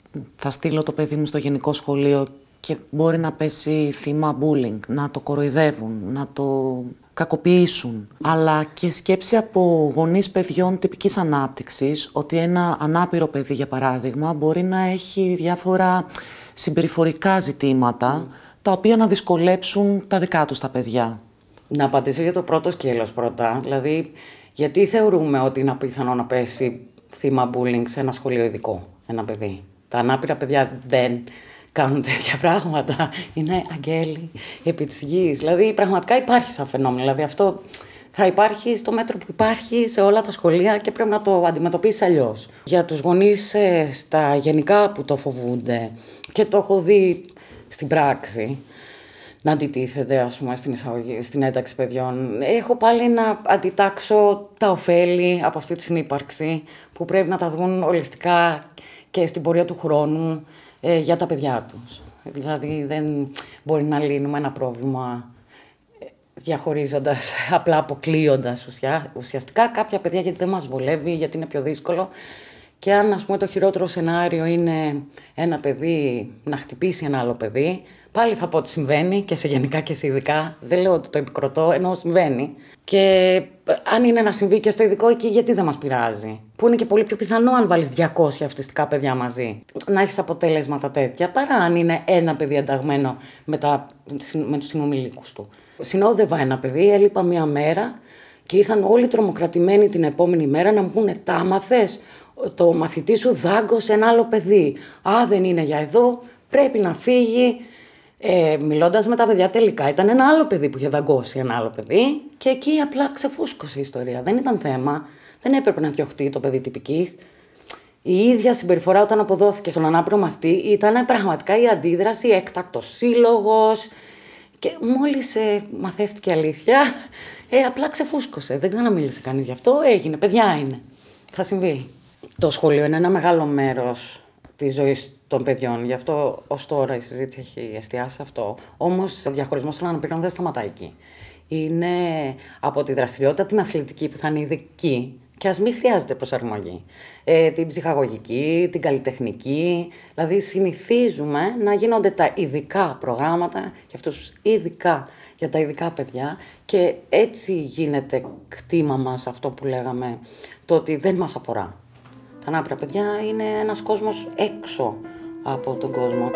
Θα στείλω το παιδί μου στο γενικό σχολείο και μπορεί να πέσει θύμα bullying, να το κοροϊδεύουν, να το κακοποιήσουν. Αλλά και σκέψη από γονείς παιδιών τυπικής ανάπτυξης, ότι ένα ανάπηρο παιδί, για παράδειγμα, μπορεί να έχει διάφορα συμπεριφορικά ζητήματα, τα οποία να δυσκολέψουν τα δικά τους τα παιδιά. Να απαντήσω για το πρώτο σκέλος πρώτα. Δηλαδή, γιατί θεωρούμε ότι είναι απίθανο να πέσει θύμα bullying σε ένα σχολείο ειδικό ένα παιδί? Τα ανάπηρα παιδιά δεν κάνουν τέτοια πράγματα. Είναι αγγέλοι επί της γης. Δηλαδή, πραγματικά υπάρχει σαν φαινόμενο. Δηλαδή, αυτό θα υπάρχει στο μέτρο που υπάρχει σε όλα τα σχολεία και πρέπει να το αντιμετωπίσεις αλλιώς. Για τους γονείς ε, στα γενικά που το φοβούνται, και το έχω δει στην πράξη να αντιτίθεται, ας πούμε, στην, εισαγωγή, στην ένταξη παιδιών, έχω πάλι να αντιτάξω τα ωφέλη από αυτή τη συνύπαρξη που πρέπει να τα δουν ολιστικά και στην πορεία του χρόνου ε, για τα παιδιά τους. Δηλαδή δεν μπορεί να λύνουμε ένα πρόβλημα διαχωρίζοντας, απλά αποκλείοντας ουσια, ουσιαστικά κάποια παιδιά, γιατί δεν μας βολεύει, γιατί είναι πιο δύσκολο. Και αν, ας πούμε, το χειρότερο σενάριο είναι ένα παιδί να χτυπήσει ένα άλλο παιδί, πάλι θα πω ότι συμβαίνει και σε γενικά και σε ειδικά. Δεν λέω ότι το επικροτώ, ενώ συμβαίνει. Και αν είναι να συμβεί και στο ειδικό, εκεί γιατί δεν μας πειράζει? Που είναι και πολύ πιο πιθανό αν βάλεις διακόσια αυτιστικά παιδιά μαζί να έχεις αποτελέσματα τέτοια, παρά αν είναι ένα παιδί ενταγμένο με, τα, με τους συνομιλίκους του. Συνόδευα ένα παιδί, έλειπα μία μέρα και ήρθαν όλοι τρομοκρατημένοι την επόμενη μέρα να μου πούνε: τα μαθες, το μαθητή σου δάγκωσε ένα άλλο παιδί. Α, δεν είναι για εδώ, πρέπει να φύγει. Ε, μιλώντας με τα παιδιά, τελικά ήταν ένα άλλο παιδί που είχε δαγκώσει ένα άλλο παιδί και εκεί απλά ξεφούσκωσε η ιστορία. Δεν ήταν θέμα, δεν έπρεπε να διωχτεί το παιδί τυπικής. Η ίδια συμπεριφορά όταν αποδόθηκε στον ανάπηρο μαθητή ήταν πραγματικά η αντίδραση, έκτακτος σύλλογος. Και μόλις ε, μαθεύτηκε αλήθεια, ε, απλά ξεφούσκωσε. Δεν ξαναμίλησε κανείς γι' αυτό, έγινε, παιδιά είναι. Θα συμβεί. Το σχολείο είναι ένα μεγάλο μέρος της ζωής των παιδιών, γι' αυτό ως τώρα η συζήτηση έχει εστιάσει σε αυτό. Όμως ο διαχωρισμός των αναπήρων δεν σταματάει εκεί. Είναι από τη δραστηριότητα την αθλητική που θα είναι ειδική και ας μην χρειάζεται προσαρμογή. Ε, την ψυχαγωγική, την καλλιτεχνική, δηλαδή συνηθίζουμε να γίνονται τα ειδικά προγράμματα για αυτούς ειδικά, για τα ειδικά παιδιά και έτσι γίνεται κτήμα μας αυτό που λέγαμε, το ότι δεν μας αφορά. Τα ανάπηρα παιδιά είναι ένας κόσμος έξω από τον κόσμο.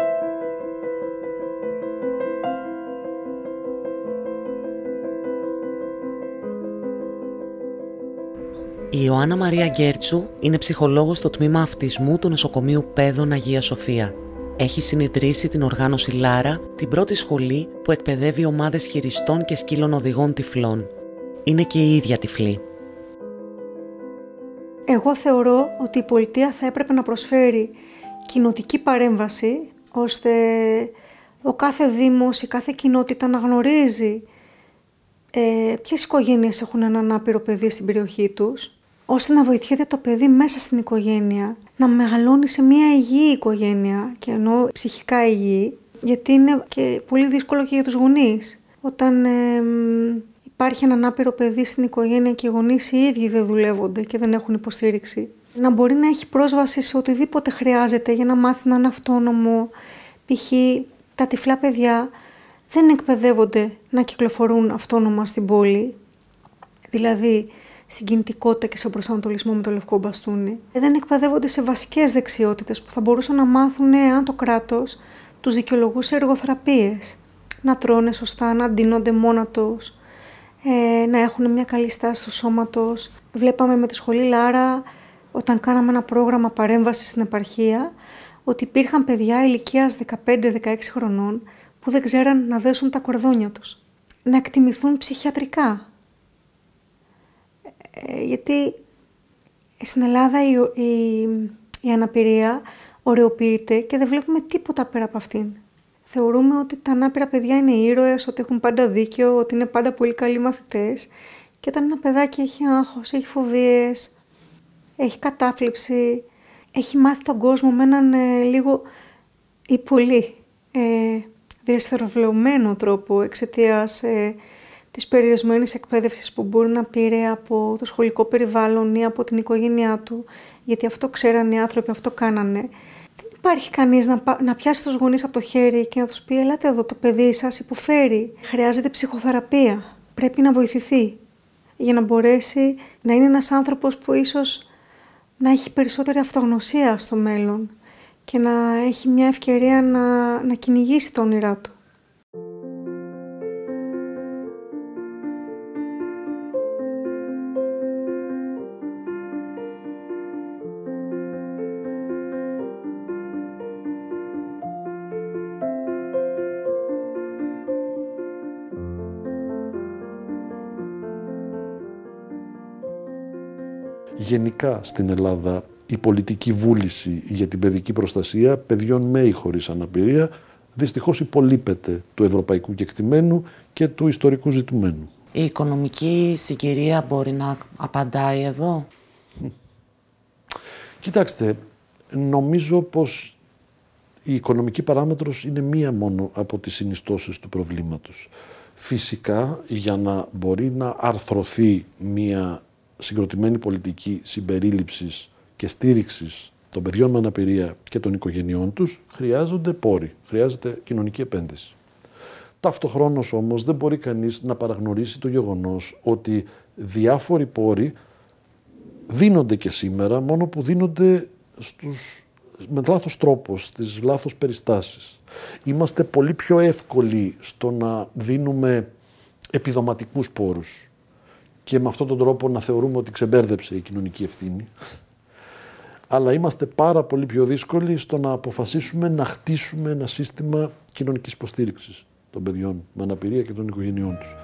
Η Ιωάννα Μαρία Γκέρτσου είναι ψυχολόγος στο τμήμα αυτισμού του νοσοκομείου Παίδων Αγία Σοφία. Έχει συνιδρύσει την οργάνωση Λάρα, την πρώτη σχολή που εκπαιδεύει ομάδες χειριστών και σκύλων οδηγών τυφλών. Είναι και η ίδια τυφλή. Εγώ θεωρώ ότι η πολιτεία θα έπρεπε να προσφέρει κοινοτική παρέμβαση, ώστε ο κάθε δήμος, η κάθε κοινότητα να γνωρίζει ε, ποιες οικογένειες έχουν έναν άπειρο παιδί στην περιοχή τους, ώστε να βοηθιέται το παιδί μέσα στην οικογένεια, να μεγαλώνει σε μια υγιή οικογένεια, και εννοώ ψυχικά υγιή, γιατί είναι και πολύ δύσκολο και για τους γονείς. Όταν ε, υπάρχει έναν άπειρο παιδί στην οικογένεια και οι γονείς οι ίδιοι δεν δουλεύονται και δεν έχουν υποστήριξη, να μπορεί να έχει πρόσβαση σε οτιδήποτε χρειάζεται για να μάθει να είναι αυτόνομο. Π.χ. τα τυφλά παιδιά δεν εκπαιδεύονται να κυκλοφορούν αυτόνομα στην πόλη, δηλαδή στην κινητικότητα και σε προσανατολισμό με το λευκό μπαστούνι. Δεν εκπαιδεύονται σε βασικές δεξιότητες που θα μπορούσαν να μάθουν αν το κράτος τους δικαιολογούσε σε εργοθεραπείες. Να τρώνε σωστά, να ντύνονται μόνα τους, ε, να έχουν μια καλή στάση του σώματος. Βλέπαμε με τη σχολή Λάρα, όταν κάναμε ένα πρόγραμμα παρέμβασης στην επαρχία, ότι υπήρχαν παιδιά ηλικίας δεκαπέντε δεκαέξι χρονών που δεν ξέραν να δέσουν τα κορδόνια τους. Να εκτιμηθούν ψυχιατρικά. Ε, γιατί στην Ελλάδα η, η, η αναπηρία ωρεοποιείται και δεν βλέπουμε τίποτα πέρα από αυτήν. Θεωρούμε ότι τα ανάπηρα παιδιά είναι ήρωες, ότι έχουν πάντα δίκιο, ότι είναι πάντα πολύ καλοί μαθητές. Και όταν ένα παιδάκι έχει άγχος, έχει φοβίες, έχει κατάθλιψη, έχει μάθει τον κόσμο με έναν ε, λίγο ή πολύ ε, διαστρεβλωμένο τρόπο εξαιτίας ε, της περιορισμένης εκπαίδευσης που μπορεί να πήρε από το σχολικό περιβάλλον ή από την οικογένειά του, γιατί αυτό ξέρανε οι άνθρωποι, αυτό κάνανε. Δεν υπάρχει κανείς να, να πιάσει τους γονείς από το χέρι και να τους πει «Ελάτε εδώ, το παιδί σας υποφέρει, χρειάζεται ψυχοθεραπεία, πρέπει να βοηθηθεί», για να μπορέσει να είναι ένας άνθρωπος που ίσως να έχει περισσότερη αυτογνωσία στο μέλλον και να έχει μια ευκαιρία να, να κυνηγήσει τα όνειρά του. Γενικά στην Ελλάδα η πολιτική βούληση για την παιδική προστασία παιδιών με ή χωρίς αναπηρία δυστυχώς υπολείπεται του ευρωπαϊκού κεκτημένου και του ιστορικού ζητουμένου. Η οικονομική συγκυρία μπορεί να απαντάει εδώ? Κοιτάξτε, νομίζω πως η οικονομική παράμετρος είναι μία μόνο από τις συνιστώσεις του προβλήματος. Φυσικά, για να μπορεί να αρθρωθεί μία συγκροτημένη πολιτική συμπερίληψης και στήριξης των παιδιών με αναπηρία και των οικογενειών τους, χρειάζονται πόροι, χρειάζεται κοινωνική επένδυση. Ταυτοχρόνως όμως δεν μπορεί κανείς να παραγνωρίσει το γεγονός ότι διάφοροι πόροι δίνονται και σήμερα, μόνο που δίνονται στους, με λάθος τρόπο, στις λάθος περιστάσεις. Είμαστε πολύ πιο εύκολοι στο να δίνουμε επιδοματικούς πόρους και με αυτόν τον τρόπο να θεωρούμε ότι ξεμπέρδεψε η κοινωνική ευθύνη. Αλλά είμαστε πάρα πολύ πιο δύσκολοι στο να αποφασίσουμε να χτίσουμε ένα σύστημα κοινωνικής υποστήριξης των παιδιών με αναπηρία και των οικογενειών τους.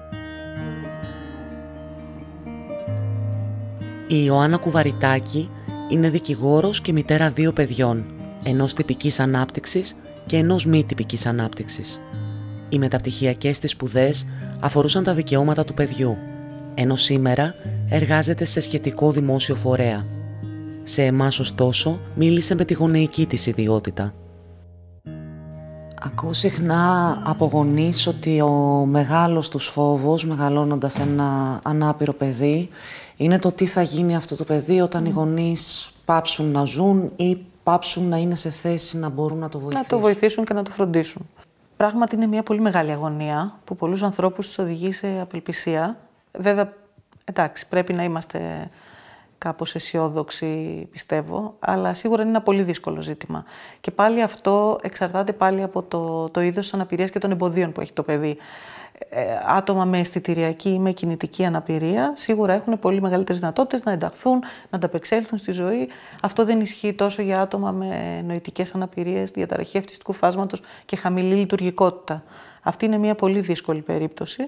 Η Ιωάννα Κουβαριτάκη είναι δικηγόρος και μητέρα δύο παιδιών, ενός τυπικής ανάπτυξης και ενός μη τυπικής ανάπτυξης. Οι μεταπτυχιακές της σπουδές αφορούσαν τα δικαιώματα του παιδιού, ενώ σήμερα εργάζεται σε σχετικό δημόσιο φορέα. Σε εμάς, ωστόσο, μίλησε με τη γονεϊκή της ιδιότητα. Ακούω συχνά από γονείς ότι ο μεγάλος τους φόβος, μεγαλώνοντας ένα ανάπηρο παιδί, είναι το τι θα γίνει αυτό το παιδί όταν mm. οι γονείς πάψουν να ζουν ή πάψουν να είναι σε θέση να μπορούν να το βοηθήσουν. Να το βοηθήσουν και να το φροντίσουν. Πράγματι είναι μια πολύ μεγάλη αγωνία που πολλούς ανθρώπους τους οδηγεί σε απελπισία. Βέβαια, εντάξει, πρέπει να είμαστε κάπως αισιόδοξοι, πιστεύω, αλλά σίγουρα είναι ένα πολύ δύσκολο ζήτημα. Και πάλι αυτό εξαρτάται πάλι από το, το είδος της αναπηρίας και των εμποδίων που έχει το παιδί. Ε, άτομα με αισθητηριακή ή με κινητική αναπηρία σίγουρα έχουν πολύ μεγαλύτερες δυνατότητες να ενταχθούν, να ανταπεξέλθουν στη ζωή. Αυτό δεν ισχύει τόσο για άτομα με νοητικές αναπηρίες, διαταραχή αυτιστικού φάσματος και χαμηλή λειτουργικότητα. Αυτή είναι μια πολύ δύσκολη περίπτωση,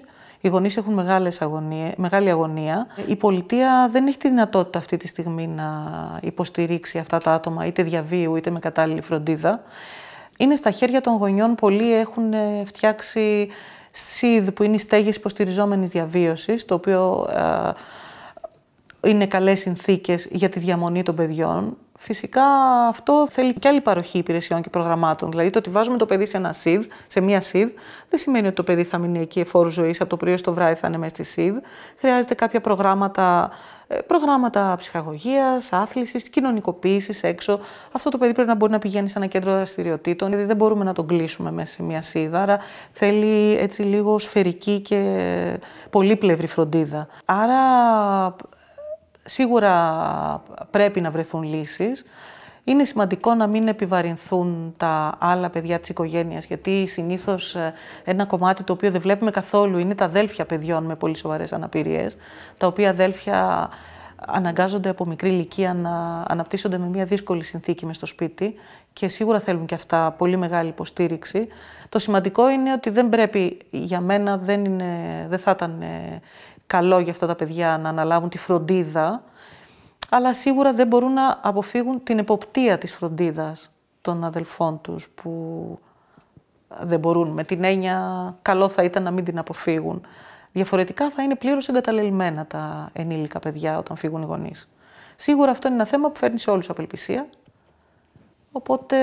Οι γονείς έχουν μεγάλες αγωνίες, μεγάλη αγωνία. Η πολιτεία δεν έχει τη δυνατότητα αυτή τη στιγμή να υποστηρίξει αυτά τα άτομα, είτε διαβίου είτε με κατάλληλη φροντίδα. Είναι στα χέρια των γονιών. Πολλοί έχουν φτιάξει ΣΥΔ, που είναι οι στέγες υποστηριζόμενης διαβίωσης, το οποίο ε, είναι καλές συνθήκες για τη διαμονή των παιδιών. Φυσικά αυτό θέλει και άλλη παροχή υπηρεσιών και προγραμμάτων. Δηλαδή, το ότι βάζουμε το παιδί σε ένα ΣΥΔ, σε μία ΣΥΔ, δεν σημαίνει ότι το παιδί θα μείνει εκεί εφόρου ζωής, από το πρωί στο βράδυ θα είναι μέσα στη ΣΥΔ. Χρειάζεται κάποια προγράμματα, προγράμματα ψυχαγωγίας, άθλησης, κοινωνικοποίησης έξω. Αυτό το παιδί πρέπει να μπορεί να πηγαίνει σε ένα κέντρο δραστηριοτήτων, γιατί δεν μπορούμε να τον κλείσουμε μέσα σε μία ΣΥΔ. Άρα θέλει έτσι λίγο σφαιρική και πολύπλευρη φροντίδα. Άρα σίγουρα πρέπει να βρεθούν λύσεις. Είναι σημαντικό να μην επιβαρυνθούν τα άλλα παιδιά της οικογένειας, γιατί συνήθως ένα κομμάτι το οποίο δεν βλέπουμε καθόλου είναι τα αδέλφια παιδιών με πολύ σοβαρές αναπηρίες, τα οποία αδέλφια αναγκάζονται από μικρή ηλικία να αναπτύσσονται με μια δύσκολη συνθήκη μες στο σπίτι και σίγουρα θέλουν και αυτά πολύ μεγάλη υποστήριξη. Το σημαντικό είναι ότι δεν πρέπει, για μένα δεν, είναι, δεν θα ήταν καλό για αυτά τα παιδιά να αναλάβουν τη φροντίδα, αλλά σίγουρα δεν μπορούν να αποφύγουν την εποπτεία της φροντίδας των αδελφών τους, που δεν μπορούν. Με την έννοια, καλό θα ήταν να μην την αποφύγουν. Διαφορετικά θα είναι πλήρως εγκαταλελειμμένα τα ενήλικα παιδιά όταν φύγουν οι γονείς. Σίγουρα αυτό είναι ένα θέμα που φέρνει σε όλους απελπισία, οπότε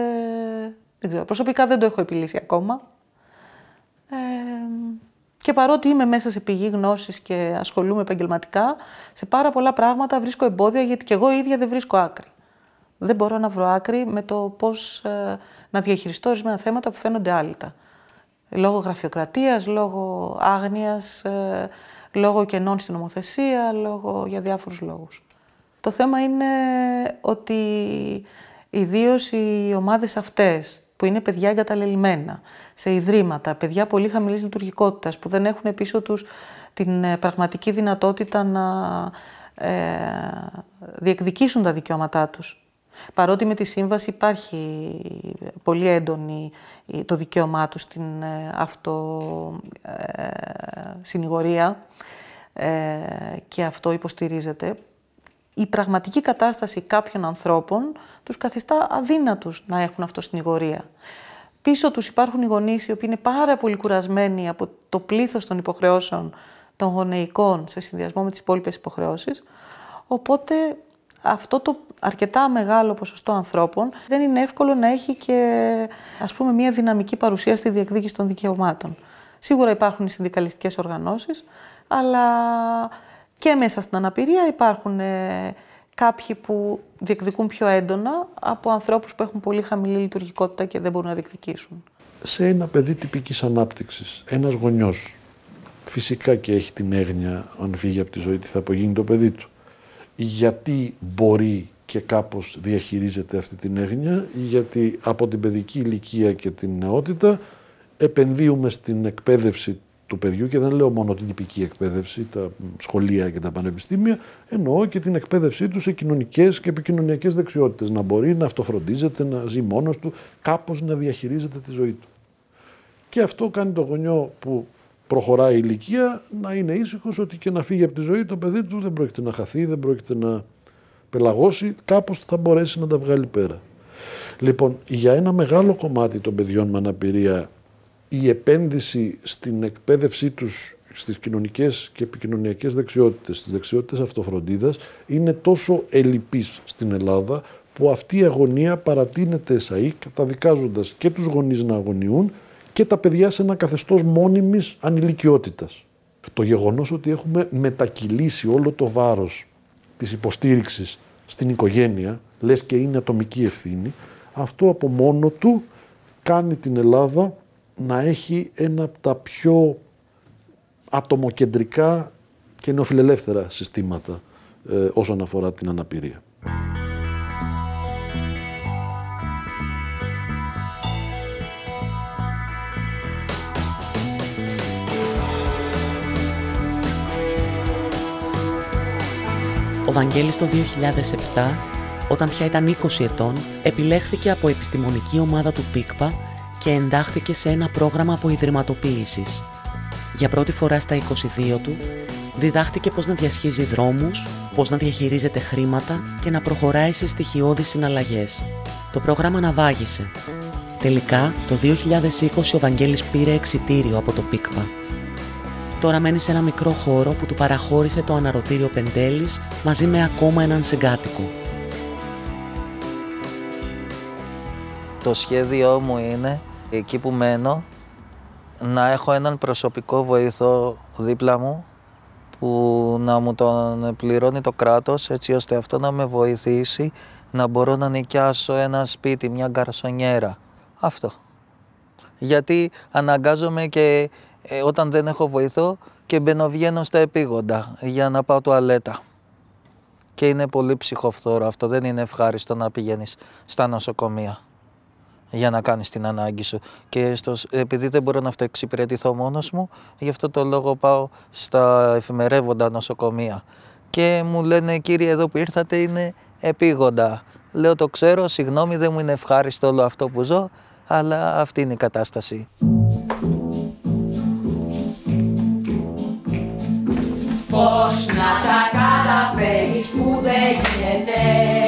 δεν ξέρω, προσωπικά δεν το έχω επιλύσει ακόμα. Ε, Και παρότι είμαι μέσα σε πηγή γνώσης και ασχολούμαι επαγγελματικά, σε πάρα πολλά πράγματα βρίσκω εμπόδια, γιατί και εγώ ίδια δεν βρίσκω άκρη. Δεν μπορώ να βρω άκρη με το πώς ε, να διαχειριστώ ορισμένα θέματα που φαίνονται άλυτα. Λόγω γραφειοκρατίας, λόγω άγνοιας, ε, λόγω κενών στην νομοθεσία, λόγω, για διάφορους λόγους. Το θέμα είναι ότι ιδίως οι ομάδες αυτές, που είναι παιδιά εγκαταλελειμμένα, σε ιδρύματα, παιδιά πολύ χαμηλής λειτουργικότητας, που δεν έχουν πίσω τους την πραγματική δυνατότητα να ε, διεκδικήσουν τα δικαιώματά τους. Παρότι με τη σύμβαση υπάρχει πολύ έντονη το δικαίωμά τους στην αυτοσυνηγορία ε, και αυτό υποστηρίζεται, η πραγματική κατάσταση κάποιων ανθρώπων τους καθιστά αδύνατους να έχουν αυτοσυνηγορία. Πίσω τους υπάρχουν οι γονείς οι οποίοι είναι πάρα πολύ κουρασμένοι από το πλήθος των υποχρεώσεων των γονεϊκών σε συνδυασμό με τις υπόλοιπες υποχρεώσεις. Οπότε αυτό το αρκετά μεγάλο ποσοστό ανθρώπων δεν είναι εύκολο να έχει και, ας πούμε, μια δυναμική παρουσία στη διεκδίκηση των δικαιωμάτων. Σίγουρα υπάρχουν οι συνδικαλιστικές οργανώσεις, αλλά και μέσα στην αναπηρία υπάρχουν ε, κάποιοι που διεκδικούν πιο έντονα από ανθρώπους που έχουν πολύ χαμηλή λειτουργικότητα και δεν μπορούν να διεκδικήσουν. Σε ένα παιδί τυπικής ανάπτυξης, ένας γονιός φυσικά και έχει την έγνοια, αν φύγει από τη ζωή, τι θα απογίνει το παιδί του. Γιατί μπορεί και κάπως διαχειρίζεται αυτή την έγνοια? Γιατί από την παιδική ηλικία και την νεότητα επενδύουμε στην εκπαίδευση του παιδιού, και δεν λέω μόνο την τυπική εκπαίδευση, τα σχολεία και τα πανεπιστήμια, εννοώ και την εκπαίδευσή του σε κοινωνικές και επικοινωνιακές δεξιότητες. Να μπορεί να αυτοφροντίζεται, να ζει μόνος του, κάπως να διαχειρίζεται τη ζωή του. Και αυτό κάνει το γονιό που προχωράει η ηλικία να είναι ήσυχος ότι και να φύγει από τη ζωή το παιδί του δεν πρόκειται να χαθεί, δεν πρόκειται να πελαγώσει, κάπως θα μπορέσει να τα βγάλει πέρα. Λοιπόν, για ένα μεγάλο κομμάτι των παιδιών με αναπηρία, η επένδυση στην εκπαίδευσή τους στις κοινωνικές και επικοινωνιακές δεξιότητες, στις δεξιότητες αυτοφροντίδας, είναι τόσο ελλειπής στην Ελλάδα, που αυτή η αγωνία παρατείνεται εσαΐ, καταδικάζοντας και τους γονείς να αγωνιούν και τα παιδιά σε ένα καθεστώς μόνιμης ανηλικιότητας. Το γεγονός ότι έχουμε μετακυλήσει όλο το βάρος της υποστήριξης στην οικογένεια, λες και είναι ατομική ευθύνη, αυτό από μόνο του κάνει την Ελλάδα να έχει ένα από τα πιο ατομοκεντρικά και νεοφιλελεύθερα συστήματα ε, όσον αφορά την αναπηρία. Ο Βαγγέλης το δύο χιλιάδες επτά, όταν πια ήταν είκοσι ετών, επιλέχθηκε από επιστημονική ομάδα του ΠΙΚΠΑ και εντάχθηκε σε ένα πρόγραμμα αποϊδρυματοποίησης. Για πρώτη φορά στα είκοσι δύο του, διδάχτηκε πώς να διασχίζει δρόμους, πώς να διαχειρίζεται χρήματα και να προχωράει σε στοιχειώδεις συναλλαγές. Το πρόγραμμα ναυάγησε. Τελικά, το δύο χιλιάδες είκοσι ο Βαγγέλης πήρε εξιτήριο από το ΠΙΚΠΑ. Τώρα μένει σε ένα μικρό χώρο που του παραχώρησε το αναρωτήριο Πεντέλης μαζί με ακόμα έναν συγκάτοικο. Το σχέδιό μου είναι, εκεί που μένω, να έχω έναν προσωπικό βοηθό δίπλα μου που να μου τον πληρώνει το κράτος, έτσι ώστε αυτό να με βοηθήσει να μπορώ να νοικιάσω ένα σπίτι, μια γκαρσονιέρα. Αυτό. Γιατί αναγκάζομαι και ε, όταν δεν έχω βοηθό και μπαίνω-βγαίνω στα επίγοντα για να πάω τουαλέτα. Και είναι πολύ ψυχοφθόρο αυτό, δεν είναι ευχάριστο να πηγαίνεις στα νοσοκομεία για να κάνεις την ανάγκη σου. Και στο, επειδή δεν μπορώ να αυτοεξυπηρετηθώ μόνος μου, γι' αυτό το λόγο πάω στα εφημερεύοντα νοσοκομεία. Και μου λένε, κύριε, εδώ που ήρθατε είναι επίγοντα. Λέω, το ξέρω, συγγνώμη, δεν μου είναι ευχάριστο όλο αυτό που ζω, αλλά αυτή είναι η κατάσταση. Πώς να τα καταφέρεις που δεν γίνεται,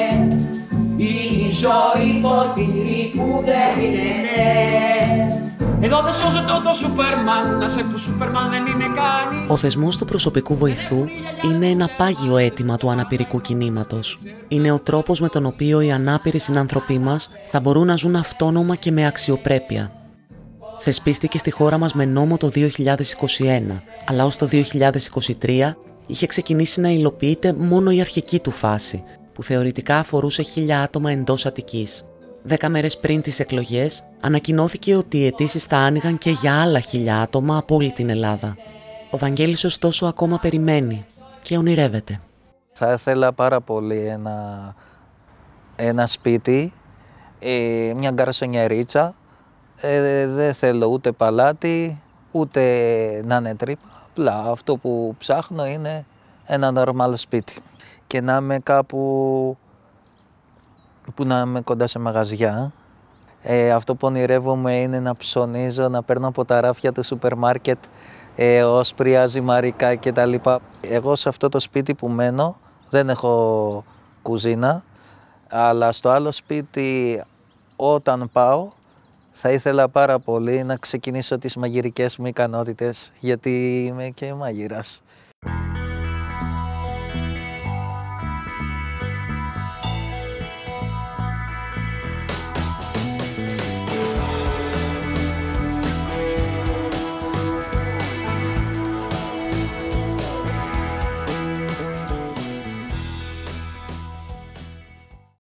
η ζωή ποτήρι που δεν πίνεται. Εδώ δεν σώζεται το Σούπερμαν, να σε που Σούπερμαν δεν είναι κανείς. Ο θεσμός του προσωπικού βοηθού είναι ένα πάγιο αίτημα του αναπηρικού κινήματος. Είναι ο τρόπος με τον οποίο οι ανάπηροι συνανθρωποί μας θα μπορούν να ζουν αυτόνομα και με αξιοπρέπεια. Θεσπίστηκε στη χώρα μας με νόμο το δύο χιλιάδες είκοσι ένα, αλλά ως το δύο χιλιάδες είκοσι τρία είχε ξεκινήσει να υλοποιείται μόνο η αρχική του φάση, που θεωρητικά αφορούσε χίλια άτομα εντός Αττικής. Δέκα μέρες πριν τις εκλογές, ανακοινώθηκε ότι οι αιτήσεις θα άνοιγαν και για άλλα χίλια άτομα από όλη την Ελλάδα. Ο Βαγγέλης ωστόσο ακόμα περιμένει και ονειρεύεται. Θα ήθελα πάρα πολύ ένα, ένα σπίτι, ε, μια γκαρσονιερίτσα. Ε, δεν θέλω ούτε παλάτι, ούτε να είναι τρύπα. Απλά αυτό που ψάχνω είναι ένα normal σπίτι. Και να είμαι κάπου που να είμαι κοντά σε μαγαζιά. Ε, αυτό που ονειρεύομαι είναι να ψωνίζω, να παίρνω από τα ράφια του σούπερ μάρκετ ε, όσπρια, ζυμαρικά κτλ. Εγώ σε αυτό το σπίτι που μένω δεν έχω κουζίνα, αλλά στο άλλο σπίτι όταν πάω θα ήθελα πάρα πολύ να ξεκινήσω τις μαγειρικές μου ικανότητες, γιατί είμαι και μάγειρας.